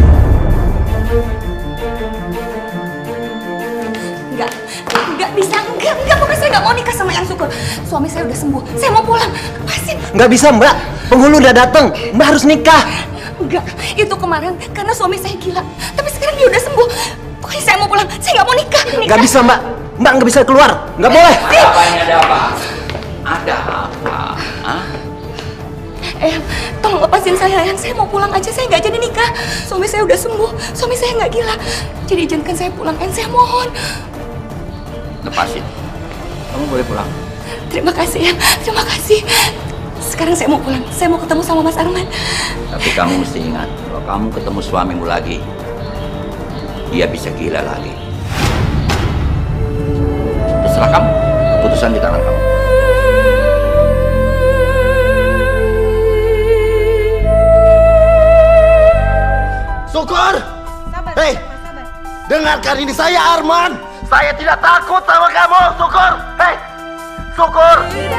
Enggak bisa, enggak, pokoknya saya nggak mau nikah sama Yang Syukur. Suami saya udah sembuh, saya mau pulang. Lepasin. Nggak bisa, Mbak. Penghulu udah datang. Mbak harus nikah. Enggak, itu kemarin karena suami saya gila. Tapi sekarang dia udah sembuh. Pokoknya saya mau pulang, saya nggak mau nikah. Nggak bisa, Mbak. Mbak nggak bisa keluar. Nggak boleh. Ada apa ini? Ada apa? Ada apa? Hah? Tolong lepasin saya, Yang. Saya mau pulang aja, saya nggak jadi nikah. Suami saya udah sembuh, suami saya nggak gila. Jadi izinkan saya pulang, Yang. Saya mohon. Lepasin. Kamu boleh pulang. Terima kasih ya, terima kasih. Sekarang saya mau pulang, saya mau ketemu sama Mas Arman. Tapi kamu mesti ingat, kalau kamu ketemu suamimu lagi, dia bisa gila lagi. Terserah kamu, keputusan di tangan kamu. Syukur! Hei, dengarkan ini, saya Arman. Saya tidak takut sama kamu, Syukur. Hei, Syukur!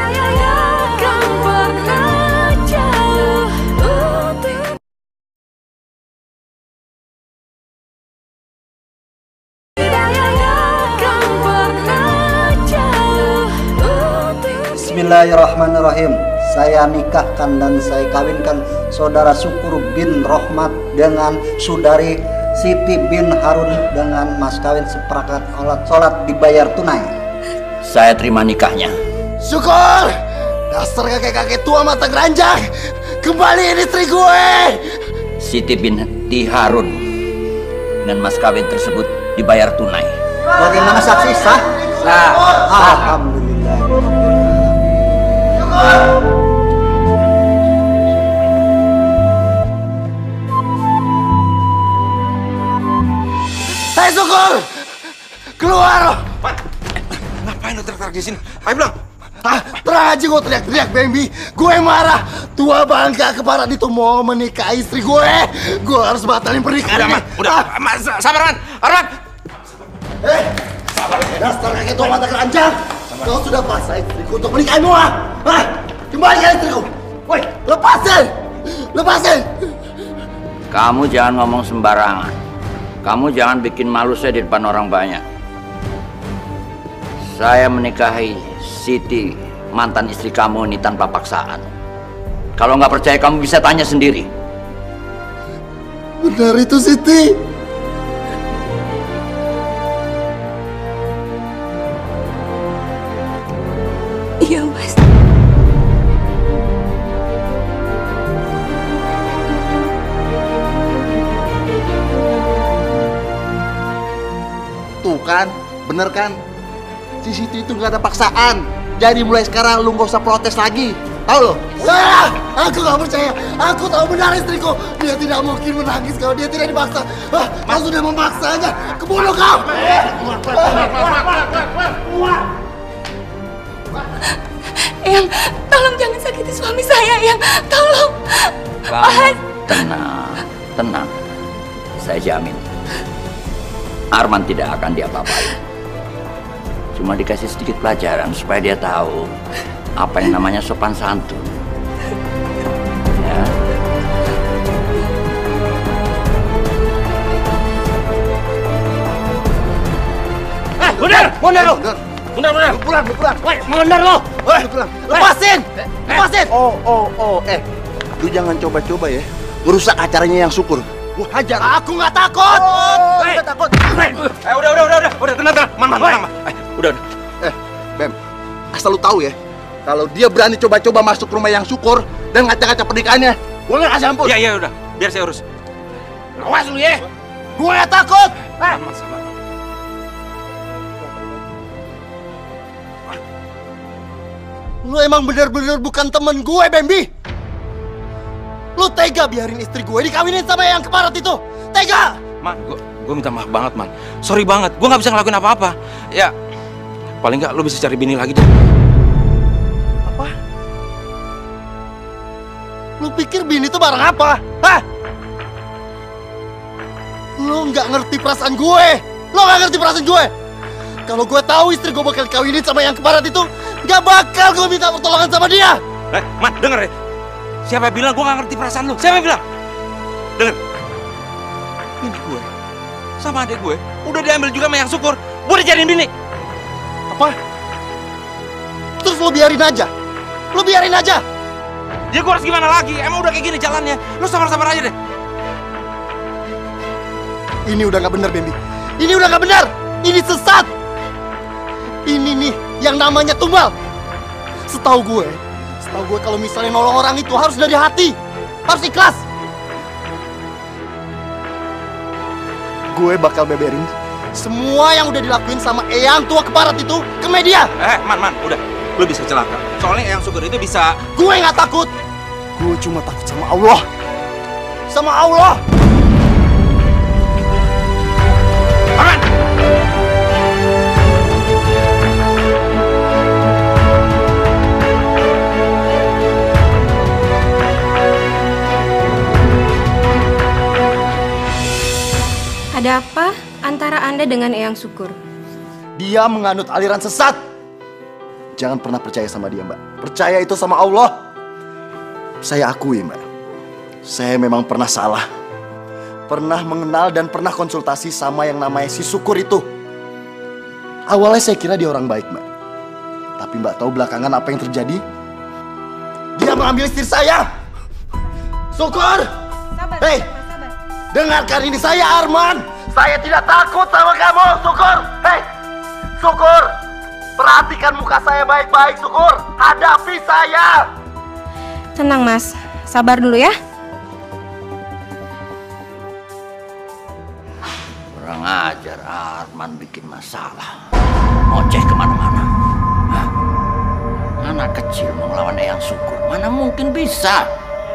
Bismillahirrahmanirrahim. Saya nikahkan dan saya kawinkan saudara Syukur bin Rohmat dengan saudari Siti bin Harun dengan mas kawin seperangkat alat sholat dibayar tunai. Saya terima nikahnya. Syukur! Dasar kakek-kakek tua mata keranjang. Kembaliin istri gue. Siti bin Harun dengan mas kawin tersebut dibayar tunai. Bagaimana saksi sah? Sah. Alhamdulillah. Hei Syukur! Keluar! Ngapain lo teriak-teriak di sini? Ayo bilang. Terang aja gue teriak-teriak, Bambi. Gue marah. Tua bangka keparat itu mau menikahi istri gue. Gue harus batalin pernikahan. Udah, sabar, Man. Arman. Sabar. Dasar kakek tua mata keranjang. Kau sudah paksa istriku untuk menikahimu, kembalikan istriku. Woi, lepasin! Lepasin! Kamu jangan ngomong sembarangan. Kamu jangan bikin malu saya di depan orang banyak. Saya menikahi Siti, mantan istri kamu ini tanpa paksaan. Kalau nggak percaya kamu bisa tanya sendiri. Benar itu Siti. Iya, Mas. Tuh kan, bener kan? Si Siti itu nggak ada paksaan. Jadi mulai sekarang lu nggak usah protes lagi. Tahu lo? Aku nggak percaya. Aku tahu benar istriku. Dia tidak mungkin menangis kalau dia tidak dipaksa. Kau sudah memaksanya. Kebunuh kau! Eyang, tolong jangan sakiti suami saya, Eyang. Tolong. Kamu tenang. Saya jamin Arman tidak akan diapa-apain. Cuma dikasih sedikit pelajaran supaya dia tahu apa yang namanya sopan santun. Ya. Mundur lo! Pulang! Woi, mundur lo! Lepasin! Lu jangan coba-coba ya merusak acaranya yang Syukur. Gua hajar. Aku nggak takut. Nggak takut. Udah, tenang. Man. Udah. Bem, asal lu tahu ya, kalau dia berani coba-coba masuk rumah yang Syukur dan ngaca-ngaca pernikahannya, gua nggak kasih ampun. Iya, udah. Biar saya urus. Awas lu ya. Gua nggak takut. Sabar. Lu emang bener-bener bukan temen gue, Bambi. Lu tega biarin istri gue dikawinin sama yang keparat itu. Tega! Man, gue minta maaf banget, Man. Sorry banget, gue nggak bisa ngelakuin apa-apa. Ya, paling nggak lu bisa cari bini lagi deh. Apa? Lu pikir bini itu barang apa? Hah? Lu nggak ngerti perasaan gue. Kalau gue tahu istri gue bakal kawinin sama yang keparat itu, nggak bakal gue minta pertolongan sama dia. Man, denger ya. Siapa yang bilang gue nggak ngerti perasaan lu? Siapa yang bilang? Denger. Bini gue sama adik gue udah diambil juga sama yang Syukur. Gue udah jadiin bini. Apa? Terus lo biarin aja? Ya gue harus gimana lagi? Emang udah kayak gini jalannya. Lu sabar-sabar aja deh. Ini udah nggak benar, Bambi. Ini udah nggak benar. Ini sesat. Ini nih yang namanya tumbal. Setahu gue kalau misalnya nolong orang itu harus dari hati, harus ikhlas. Gue bakal beberin semua yang udah dilakuin sama Eyang tua keparat itu ke media. Man, udah. Lu bisa celaka. Soalnya Eyang Syukur itu bisa... Gue nggak takut. Gue cuma takut sama Allah. Sama Allah. Ada apa antara Anda dengan Eyang Syukur? Dia menganut aliran sesat. Jangan pernah percaya sama dia, Mbak. Percaya itu sama Allah. Saya akui, Mbak. Saya memang pernah salah. Pernah mengenal dan pernah konsultasi sama yang namanya si Syukur itu. Awalnya saya kira dia orang baik, Mbak. Tapi Mbak tahu belakangan apa yang terjadi? Dia mengambil istri saya. Syukur! Hei! Dengarkan ini, saya Arman. Saya tidak takut sama kamu, Syukur. Hei, Syukur. Perhatikan muka saya baik-baik, Syukur. Hadapi saya. Tenang, Mas. Sabar dulu ya. Kurang ajar, Arman bikin masalah. Ngoceh kemana-mana. Hah? Anak kecil mau melawan Eyang Syukur, mana mungkin bisa?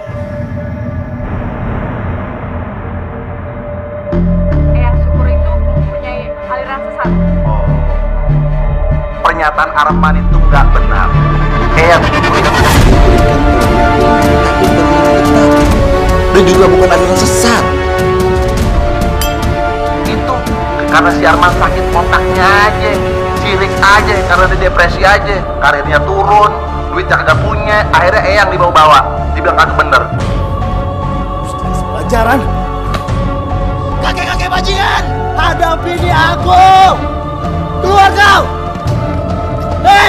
Pernyataan Arman itu nggak benar. Eyang Syukur itu dan juga bukan aliran sesat. Itu karena si Arman sakit otaknya aja, sirik aja, karena dia depresi aja, karirnya turun, duitnya kagak punya, akhirnya Eyang dibawa-bawa, dibilang kagak bener. Pelajaran. Kakek-kakek bajingan, hadapi dia aku. Keluar kau. Hei!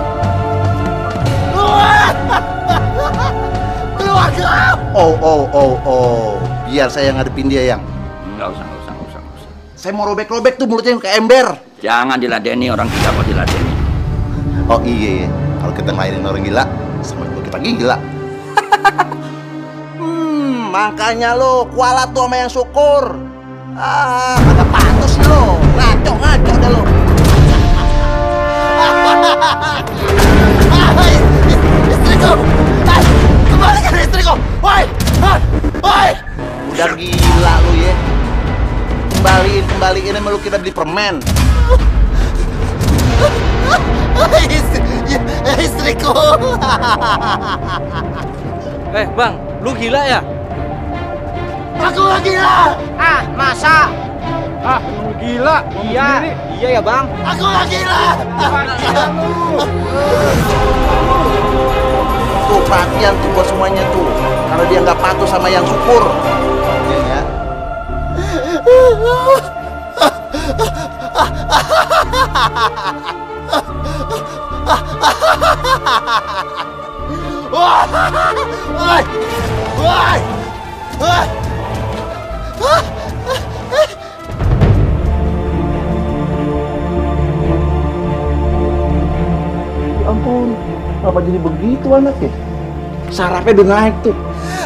Keluar! Keluar kau! Oh. Biar saya ngadepin dia, Yang. Nggak usah. Saya mau robek-robek tuh mulutnya kayak ember. Jangan diladeni, orang gila kok diladeni. Oh iya. Kalau kita ngelahirin orang gila, sama juga kita gila. Makanya lo kualat tuh sama Yang Syukur. Agak pantas lo. Ngaco dah lo. Istriku! Kembalikan istriku! Woi! Udah gila lu ya. Kembaliin sama lu kita beli permen. Istriku! Bang, lu gila ya? Aku gak gila! Masa? Lu gila? Iya ya bang. Aku gak gila! Tuh perhatian tuh buat semuanya tuh, karena dia nggak patuh sama Yang Syukur. Ya. Ya ampun, kenapa jadi begitu anaknya? Sarafnya udah naik tuh.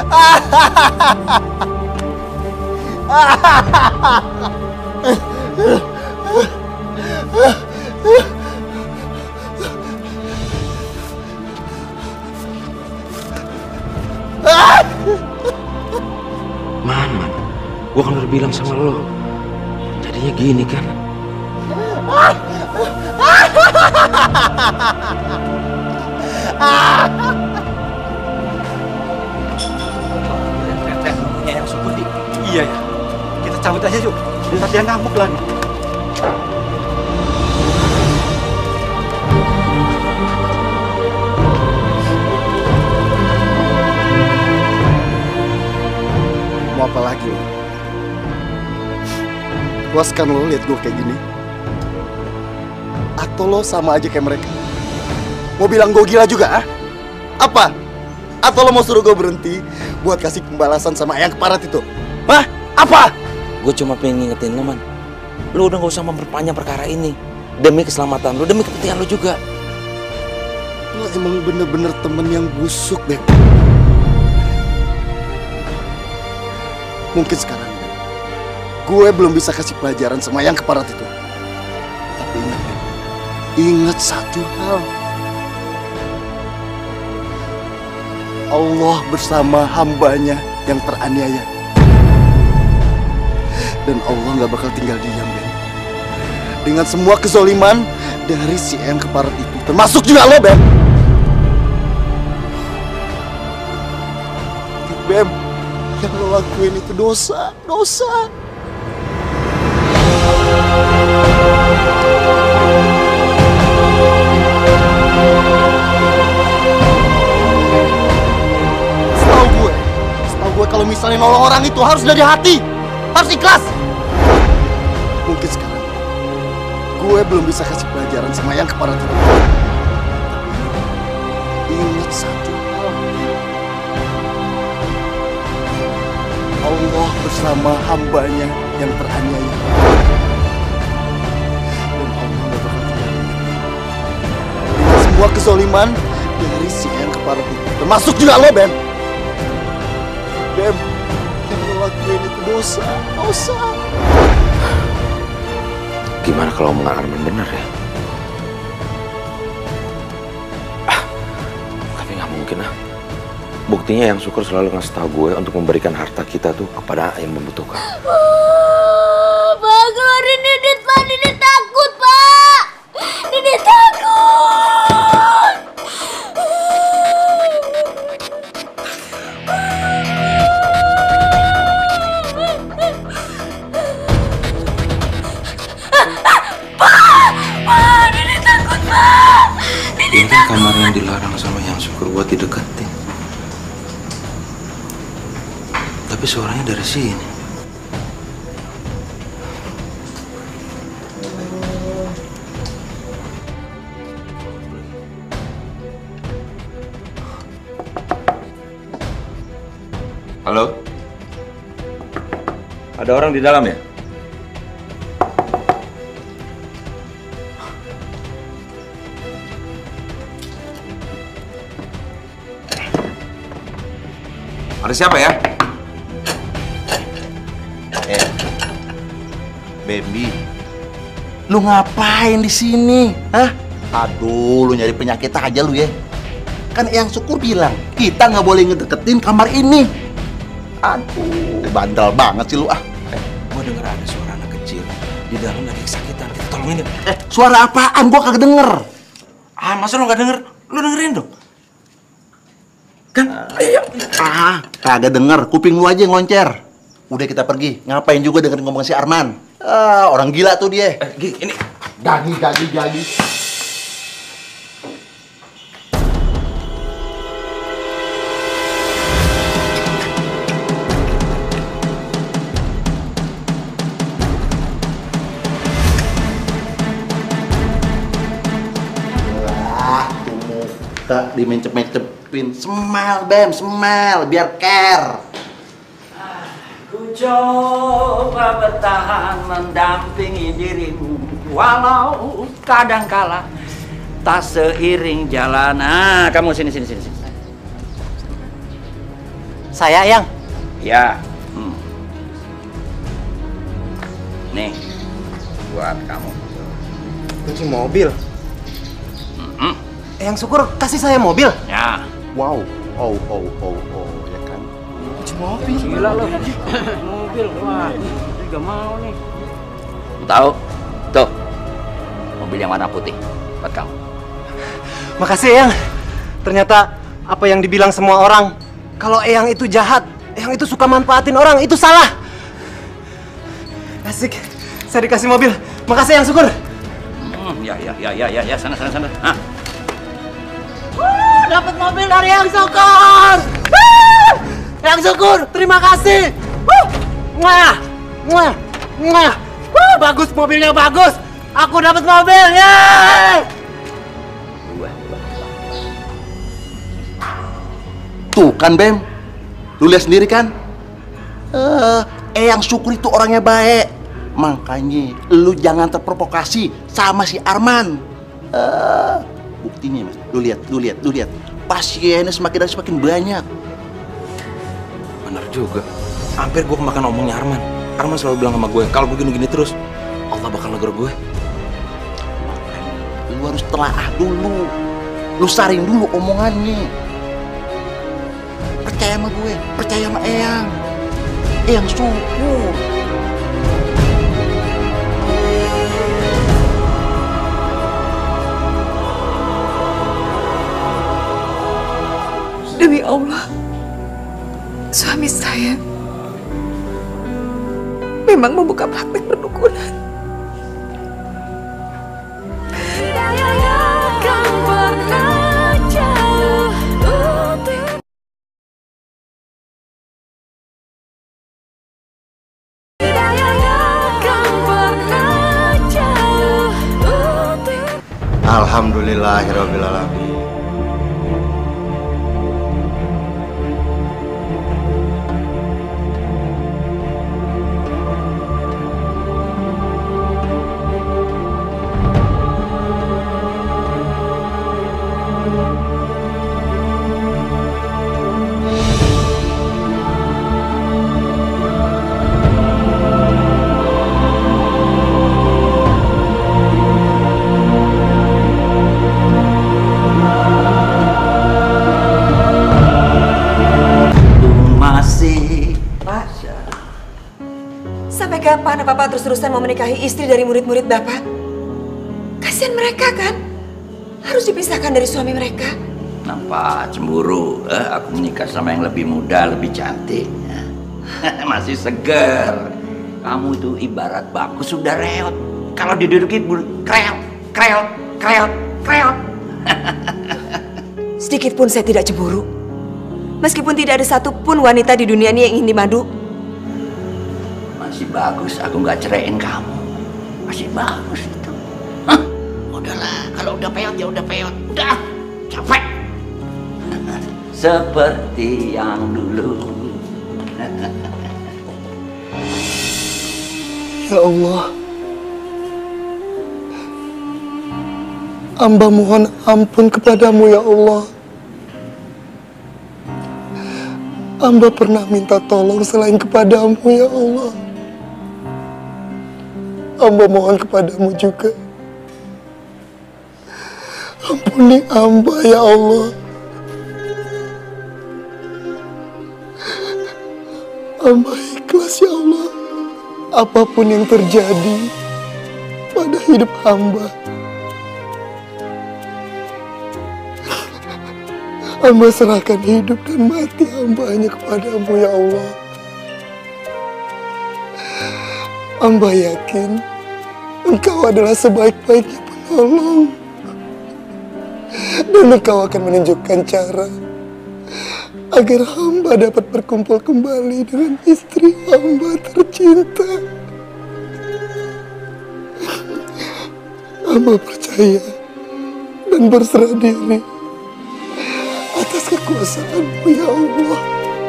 Man, gua kan udah bilang sama lo, jadinya gini kan. Yang Syukur di. Iya ya. Kita cabut aja yuk. Ntar dia ngamuk lagi. Mau apa lagi lo? Puas kan lo liat gue kayak gini? Atau lo sama aja kayak mereka? Mau bilang gue gila juga, ah? Apa? Atau lo mau suruh gue berhenti buat kasih pembalasan sama yang keparat itu? Hah? Apa? Gue cuma pengen ngingetin lo, Man. Lo udah gak usah memperpanjang perkara ini. Demi keselamatan lo, demi kepentingan lo juga. Lo emang bener-bener temen yang busuk, Beb. Mungkin sekarang gue belum bisa kasih pelajaran sama yang keparat itu. Tapi ingat, Ben. Ingat satu hal. Allah bersama hambanya yang teraniaya. Dan Allah gak bakal tinggal diam, Ben. Dengan semua kezoliman dari si Eyang keparat itu. Termasuk juga lo, Ben. Bem, yang lo lakuin itu dosa. Setahu gue kalau misalnya nolong orang itu harus dari hati, harus ikhlas. Mungkin sekarang gue belum bisa kasih pelajaran sama yang keparat itu. Ingat satu hal. Allah bersama hambanya yang teraniaya. Dan Allah gak bakal tinggal. Dengan semua kezoliman dari si Eyang keparat itu. Termasuk juga lo, Bem. Bem, yang lo lakuin itu dosa. Gimana kalau omongan Arman benar ya? Tapi nggak mungkin lah. Buktinya yang Syukur selalu ngasih tahu gue untuk memberikan harta kita tuh kepada yang membutuhkan. Pak, keluarin Didit, Pak. Didit takut, Pak. Didit takut. Pak, Didit takut, Pak. Ini kan kamar yang dilarang sama yang Syukur buat dideketin. Tapi suaranya dari sini. Halo? Ada orang di dalam ya? Ada siapa ya? Baby, lu ngapain di sini? Hah? Aduh, lu nyari penyakit aja lu ya. Kan Eyang Syukur bilang kita nggak boleh ngedeketin kamar ini. Aduh, bandel banget sih lu ah. Gua denger ada suara anak kecil di dalam lagi kesakitan. Kita tolongin ya. Suara apaan? Gua kagak denger. Ah, masa lu nggak denger? Lu dengerin dong. Kagak denger. Kuping lu aja yang ngoncer. Udah kita pergi. Ngapain juga dengerin ngomong si Arman? Orang gila tuh dia. Ini. Gagi. Tuh muka dimencep-mencepin. Smile, Bem, smile. Biar care. Ku coba bertahan mendampingi dirimu, walau kadangkala tak seiring jalan. Ah, kamu sini. Saya, Yang. Ya. Nih, buat kamu. Kunci mobil. Yang Syukur kasih saya mobil. Ya. Wow. Oh, ya kan. Kunci mobil. Gila lo. Mobil, wah, juga mau nih. Tahu? Tuh, mobil yang warna putih buat kamu. Makasih, Yang. Ternyata apa yang dibilang semua orang, kalau Eyang itu jahat, Eyang itu suka manfaatin orang, itu salah. Asik, saya dikasih mobil. Makasih, Yang Syukur. Ya, sana. Hah? Dapat mobil dari Yang Syukur. Yang Syukur, terima kasih. Bagus, mobilnya bagus. Aku dapat mobil, yeay. Tuh kan, Bem. Lu lihat sendiri kan? Eyang Syukur itu orangnya baik. Makanya lu jangan terprovokasi sama si Arman. Buktinya, Mas. Lu lihat. Pasiennya semakin banyak. Bener juga. Hampir gua kemakan omongnya Arman. Arman selalu bilang sama gue, kalau gue gini-gini terus, Allah bakal negur gue. Lu harus telaah dulu. Lu saring dulu omongannya. Percaya sama gue, percaya sama Eyang. Eyang syukur. Demi Allah, suami saya memang membuka praktek perdukunan. Alhamdulillahirabbil alamin. Sampai kapan Bapak terus-terusan mau menikahi istri dari murid-murid Bapak? Kasihan mereka kan? Harus dipisahkan dari suami mereka. Kenapa cemburu? Aku menikah sama yang lebih muda, lebih cantik. Masih seger. Kamu itu ibarat bagus sudah reot. Kalau didudukin kreot, kreot, kreot, kreot. Sedikit pun saya tidak cemburu. Meskipun tidak ada satupun wanita di dunia ini yang ingin dimadu. Masih bagus aku nggak ceraiin kamu. Masih bagus itu. Hah? Udahlah, kalau udah peot ya udah peot. Udah, capek. Seperti yang dulu. Ya Allah, hamba mohon ampun kepadamu ya Allah. Hamba pernah minta tolong selain kepadamu ya Allah. Hamba mohon kepadamu juga. Ampuni hamba ya Allah. Hamba ikhlas ya Allah. Apapun yang terjadi pada hidup hamba, hamba serahkan hidup dan mati hamba hanya kepadamu ya Allah. Hamba yakin Engkau adalah sebaik-baiknya penolong, dan Engkau akan menunjukkan cara agar hamba dapat berkumpul kembali dengan istri hamba tercinta. Hamba percaya dan berserah diri atas kekuasaan-Mu ya Allah.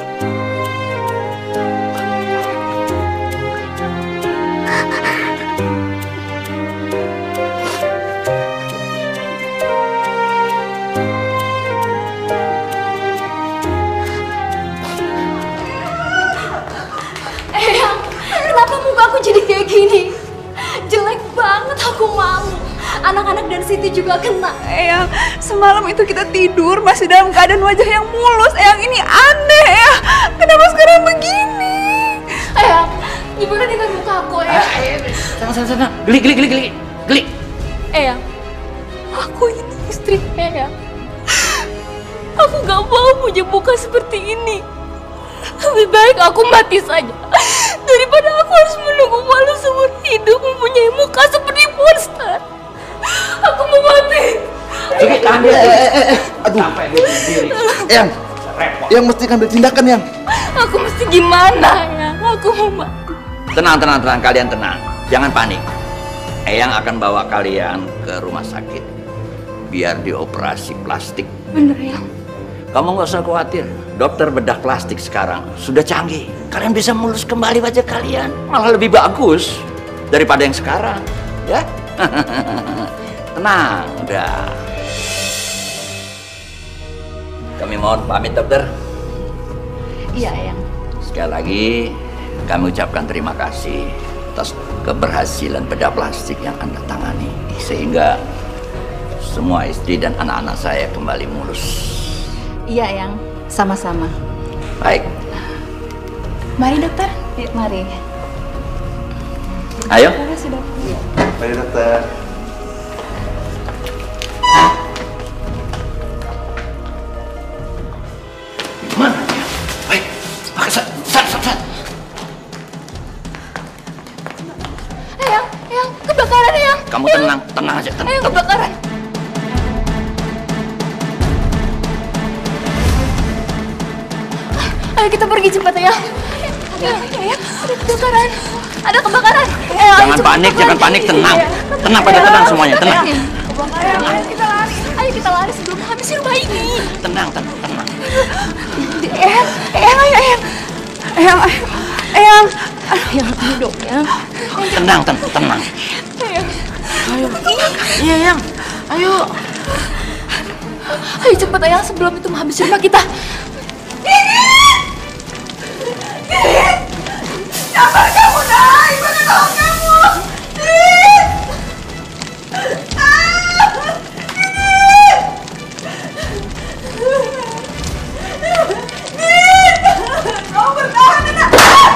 Kenapa muka aku jadi kayak gini? Jelek banget, aku malu. Anak-anak dan Siti juga kena. Eyang, semalam itu kita tidur masih dalam keadaan wajah yang mulus. Eyang, ini aneh ya. Kenapa sekarang begini? Eyang, gimana dengan muka aku, Eyang? Sana. Geli. Eyang, aku ini istri Eyang. Aku gak mau punya muka seperti ini. Lebih baik aku mati saja daripada aku harus menunggu malu seumur hidup mempunyai muka seperti monster. Aku mau mati. Oke, ambil. Aduh. Yang mesti ambil tindakan yang. Aku mesti gimana ya? Aku mau mati. Tenang, kalian tenang. Jangan panik. Eyang akan bawa kalian ke rumah sakit biar dioperasi plastik. Bener ya? Kamu nggak usah khawatir. Dokter bedah plastik sekarang sudah canggih. Kalian bisa mulus kembali wajah kalian. Malah lebih bagus daripada yang sekarang. Ya? Tenang, udah. Kami mohon pamit, dokter. Iya, Eyang. Sekali lagi, kami ucapkan terima kasih atas keberhasilan bedah plastik yang Anda tangani, sehingga semua istri dan anak-anak saya kembali mulus. Iya, Yang. Sama-sama. Baik. Mari, dokter. Yuk, mari. Ayo. Terima kasih, dokter. Mari, dokter. Mana dia? Baik. San. Yang kebakaran, Yang. Kamu tenang aja, tenang. Yang kebakaran. Ayo kita pergi cepat, ya. Ada kebakaran. Ada kebakaran. Jangan panik, tenang. Tenang, pada tenang semuanya, tenang. Ayo kita lari sebelum habis rumah ini. Tenang. Eyang, ayo dong, Yang. Tenang. Iya, Yang. Ayo cepat, Eyang, sebelum itu menghabisi rumah kita. Siapa kamu, Nay? Mana tahu kamu? Kamu bertahan, Nak.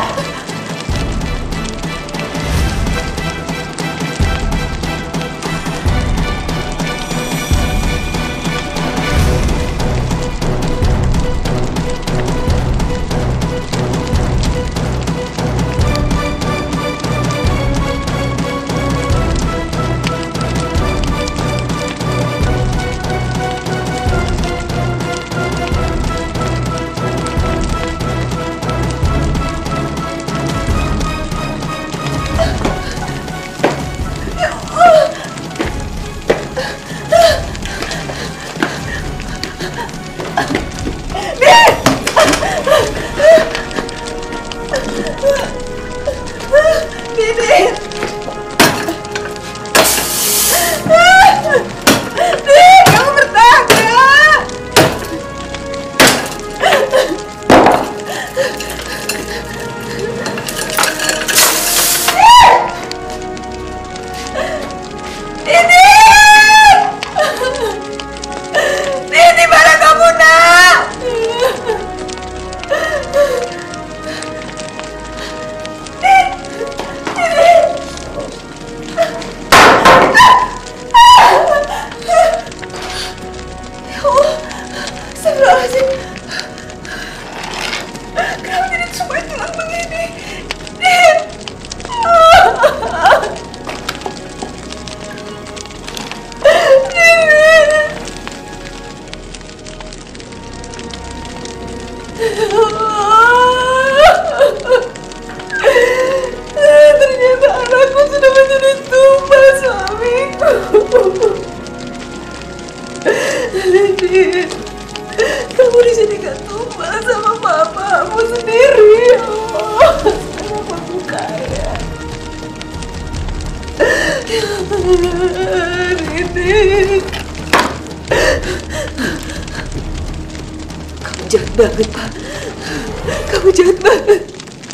Ternyata anakku sudah menjadi tumbal, suamiku. Din, kamu di sini gak tumbal sama papamu sendiri, ya Allah. Kenapa aku kaya? Din, kamu jahat banget, Pak. Kamu jahat banget.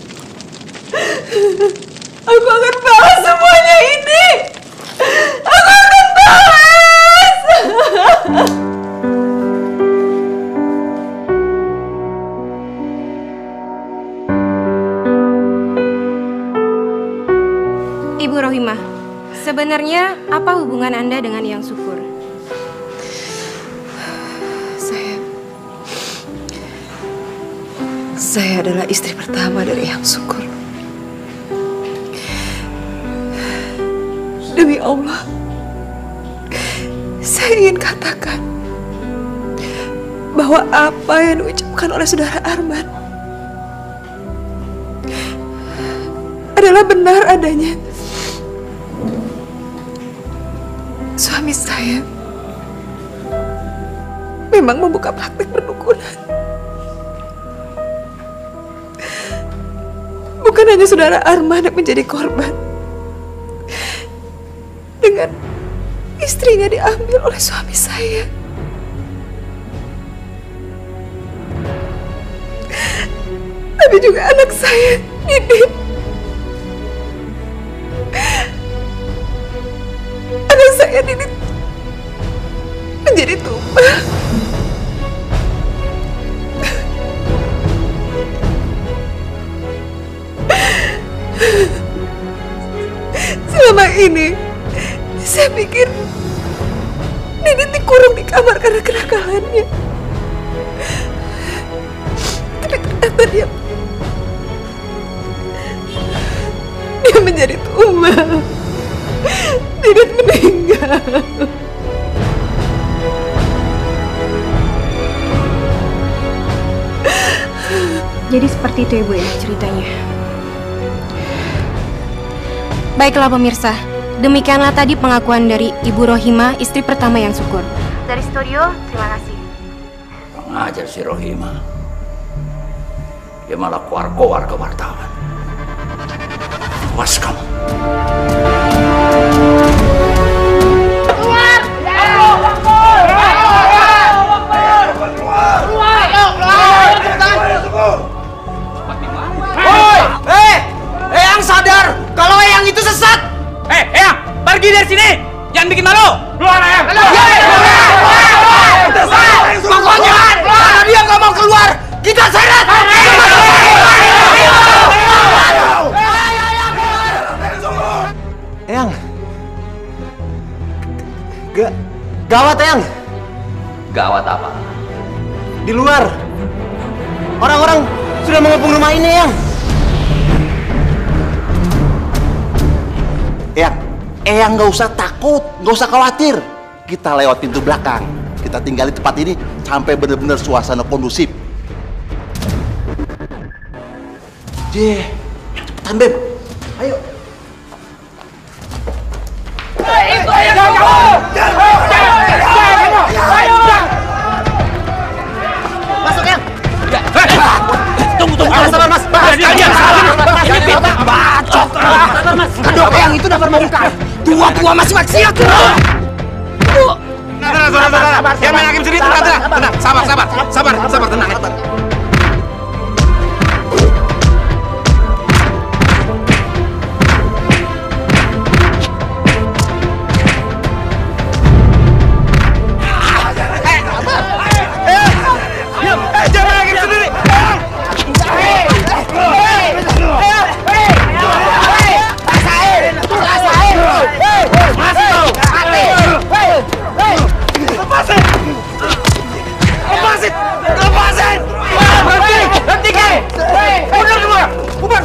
Aku akan balas semuanya ini. Aku akan balas. Ibu Rohimah, sebenarnya apa hubungan Anda dengan Yang Syukur? Saya adalah istri pertama dari Yang Syukur. Demi Allah, saya ingin katakan bahwa apa yang diucapkan oleh saudara Arman adalah benar adanya. Suami saya memang membuka praktik perdukunan. Bukan hanya saudara Arman yang menjadi korban. Dengan istrinya diambil oleh suami saya. Tapi juga anak saya ini anak saya ini menjadi tumbal. Selama ini saya pikir Didit dikurung di kamar karena kenakalannya. Tapi ternyata dia menjadi tumbal. Didit meninggal. Jadi seperti itu ya Bu ya ceritanya. Baiklah pemirsa, demikianlah tadi pengakuan dari Ibu Rohimah, istri pertama yang syukur. Dari studio, terima kasih. Pengajar si Rohimah. Dia malah keluar-keluar ke wartawan. Awas kamu. Keluar! Eyang sadar kalau Eyang itu sesat. Eyang, pergi dari sini. Jangan bikin malu. Keluar, Eyang. Pokoknya kalau dia nggak mau keluar, kita seret. Eyang. Gawat, Eyang. Gawat apa? Di luar. Orang-orang sudah mengepung rumah ini, Eyang. Eyang nggak usah takut, nggak usah khawatir. Kita lewat pintu belakang. Kita tinggal di tempat ini sampai benar-benar suasana kondusif. Cepetan Beb. Ayo. Itu Eyang kamu. Masuk, Eyang. Tunggu. Sabar, Mas. Kalian salah. Ini fitnah. Bacot. Sabar, Mas. Kedok Eyang itu dapat membongkar. Tua-tua masih maksiat. Sabar. Yang main hakim sendiri tenang. Sabar, tenang. Jangan hakim sendiri. Lepasin! Berhenti! Udah keluar! Bubar!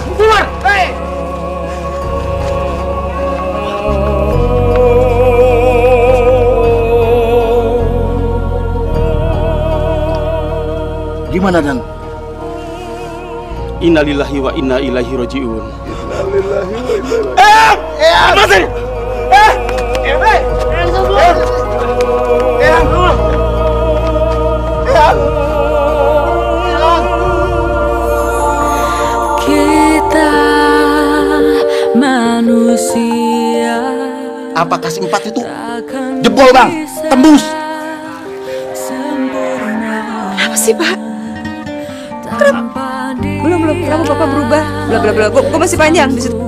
Gimana Dan? Innalillahi wa inna ilaihi raji'un. Lepasin! Kita manusia. Apakah si empat itu jebol Bang? Tembus? Apa sih Pak? Belum. Kenapa Bapak berubah? Bla. Gue masih panjang di situ.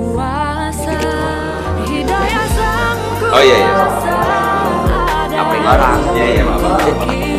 Oh iya. Apa yang larang? Iya, Bapak.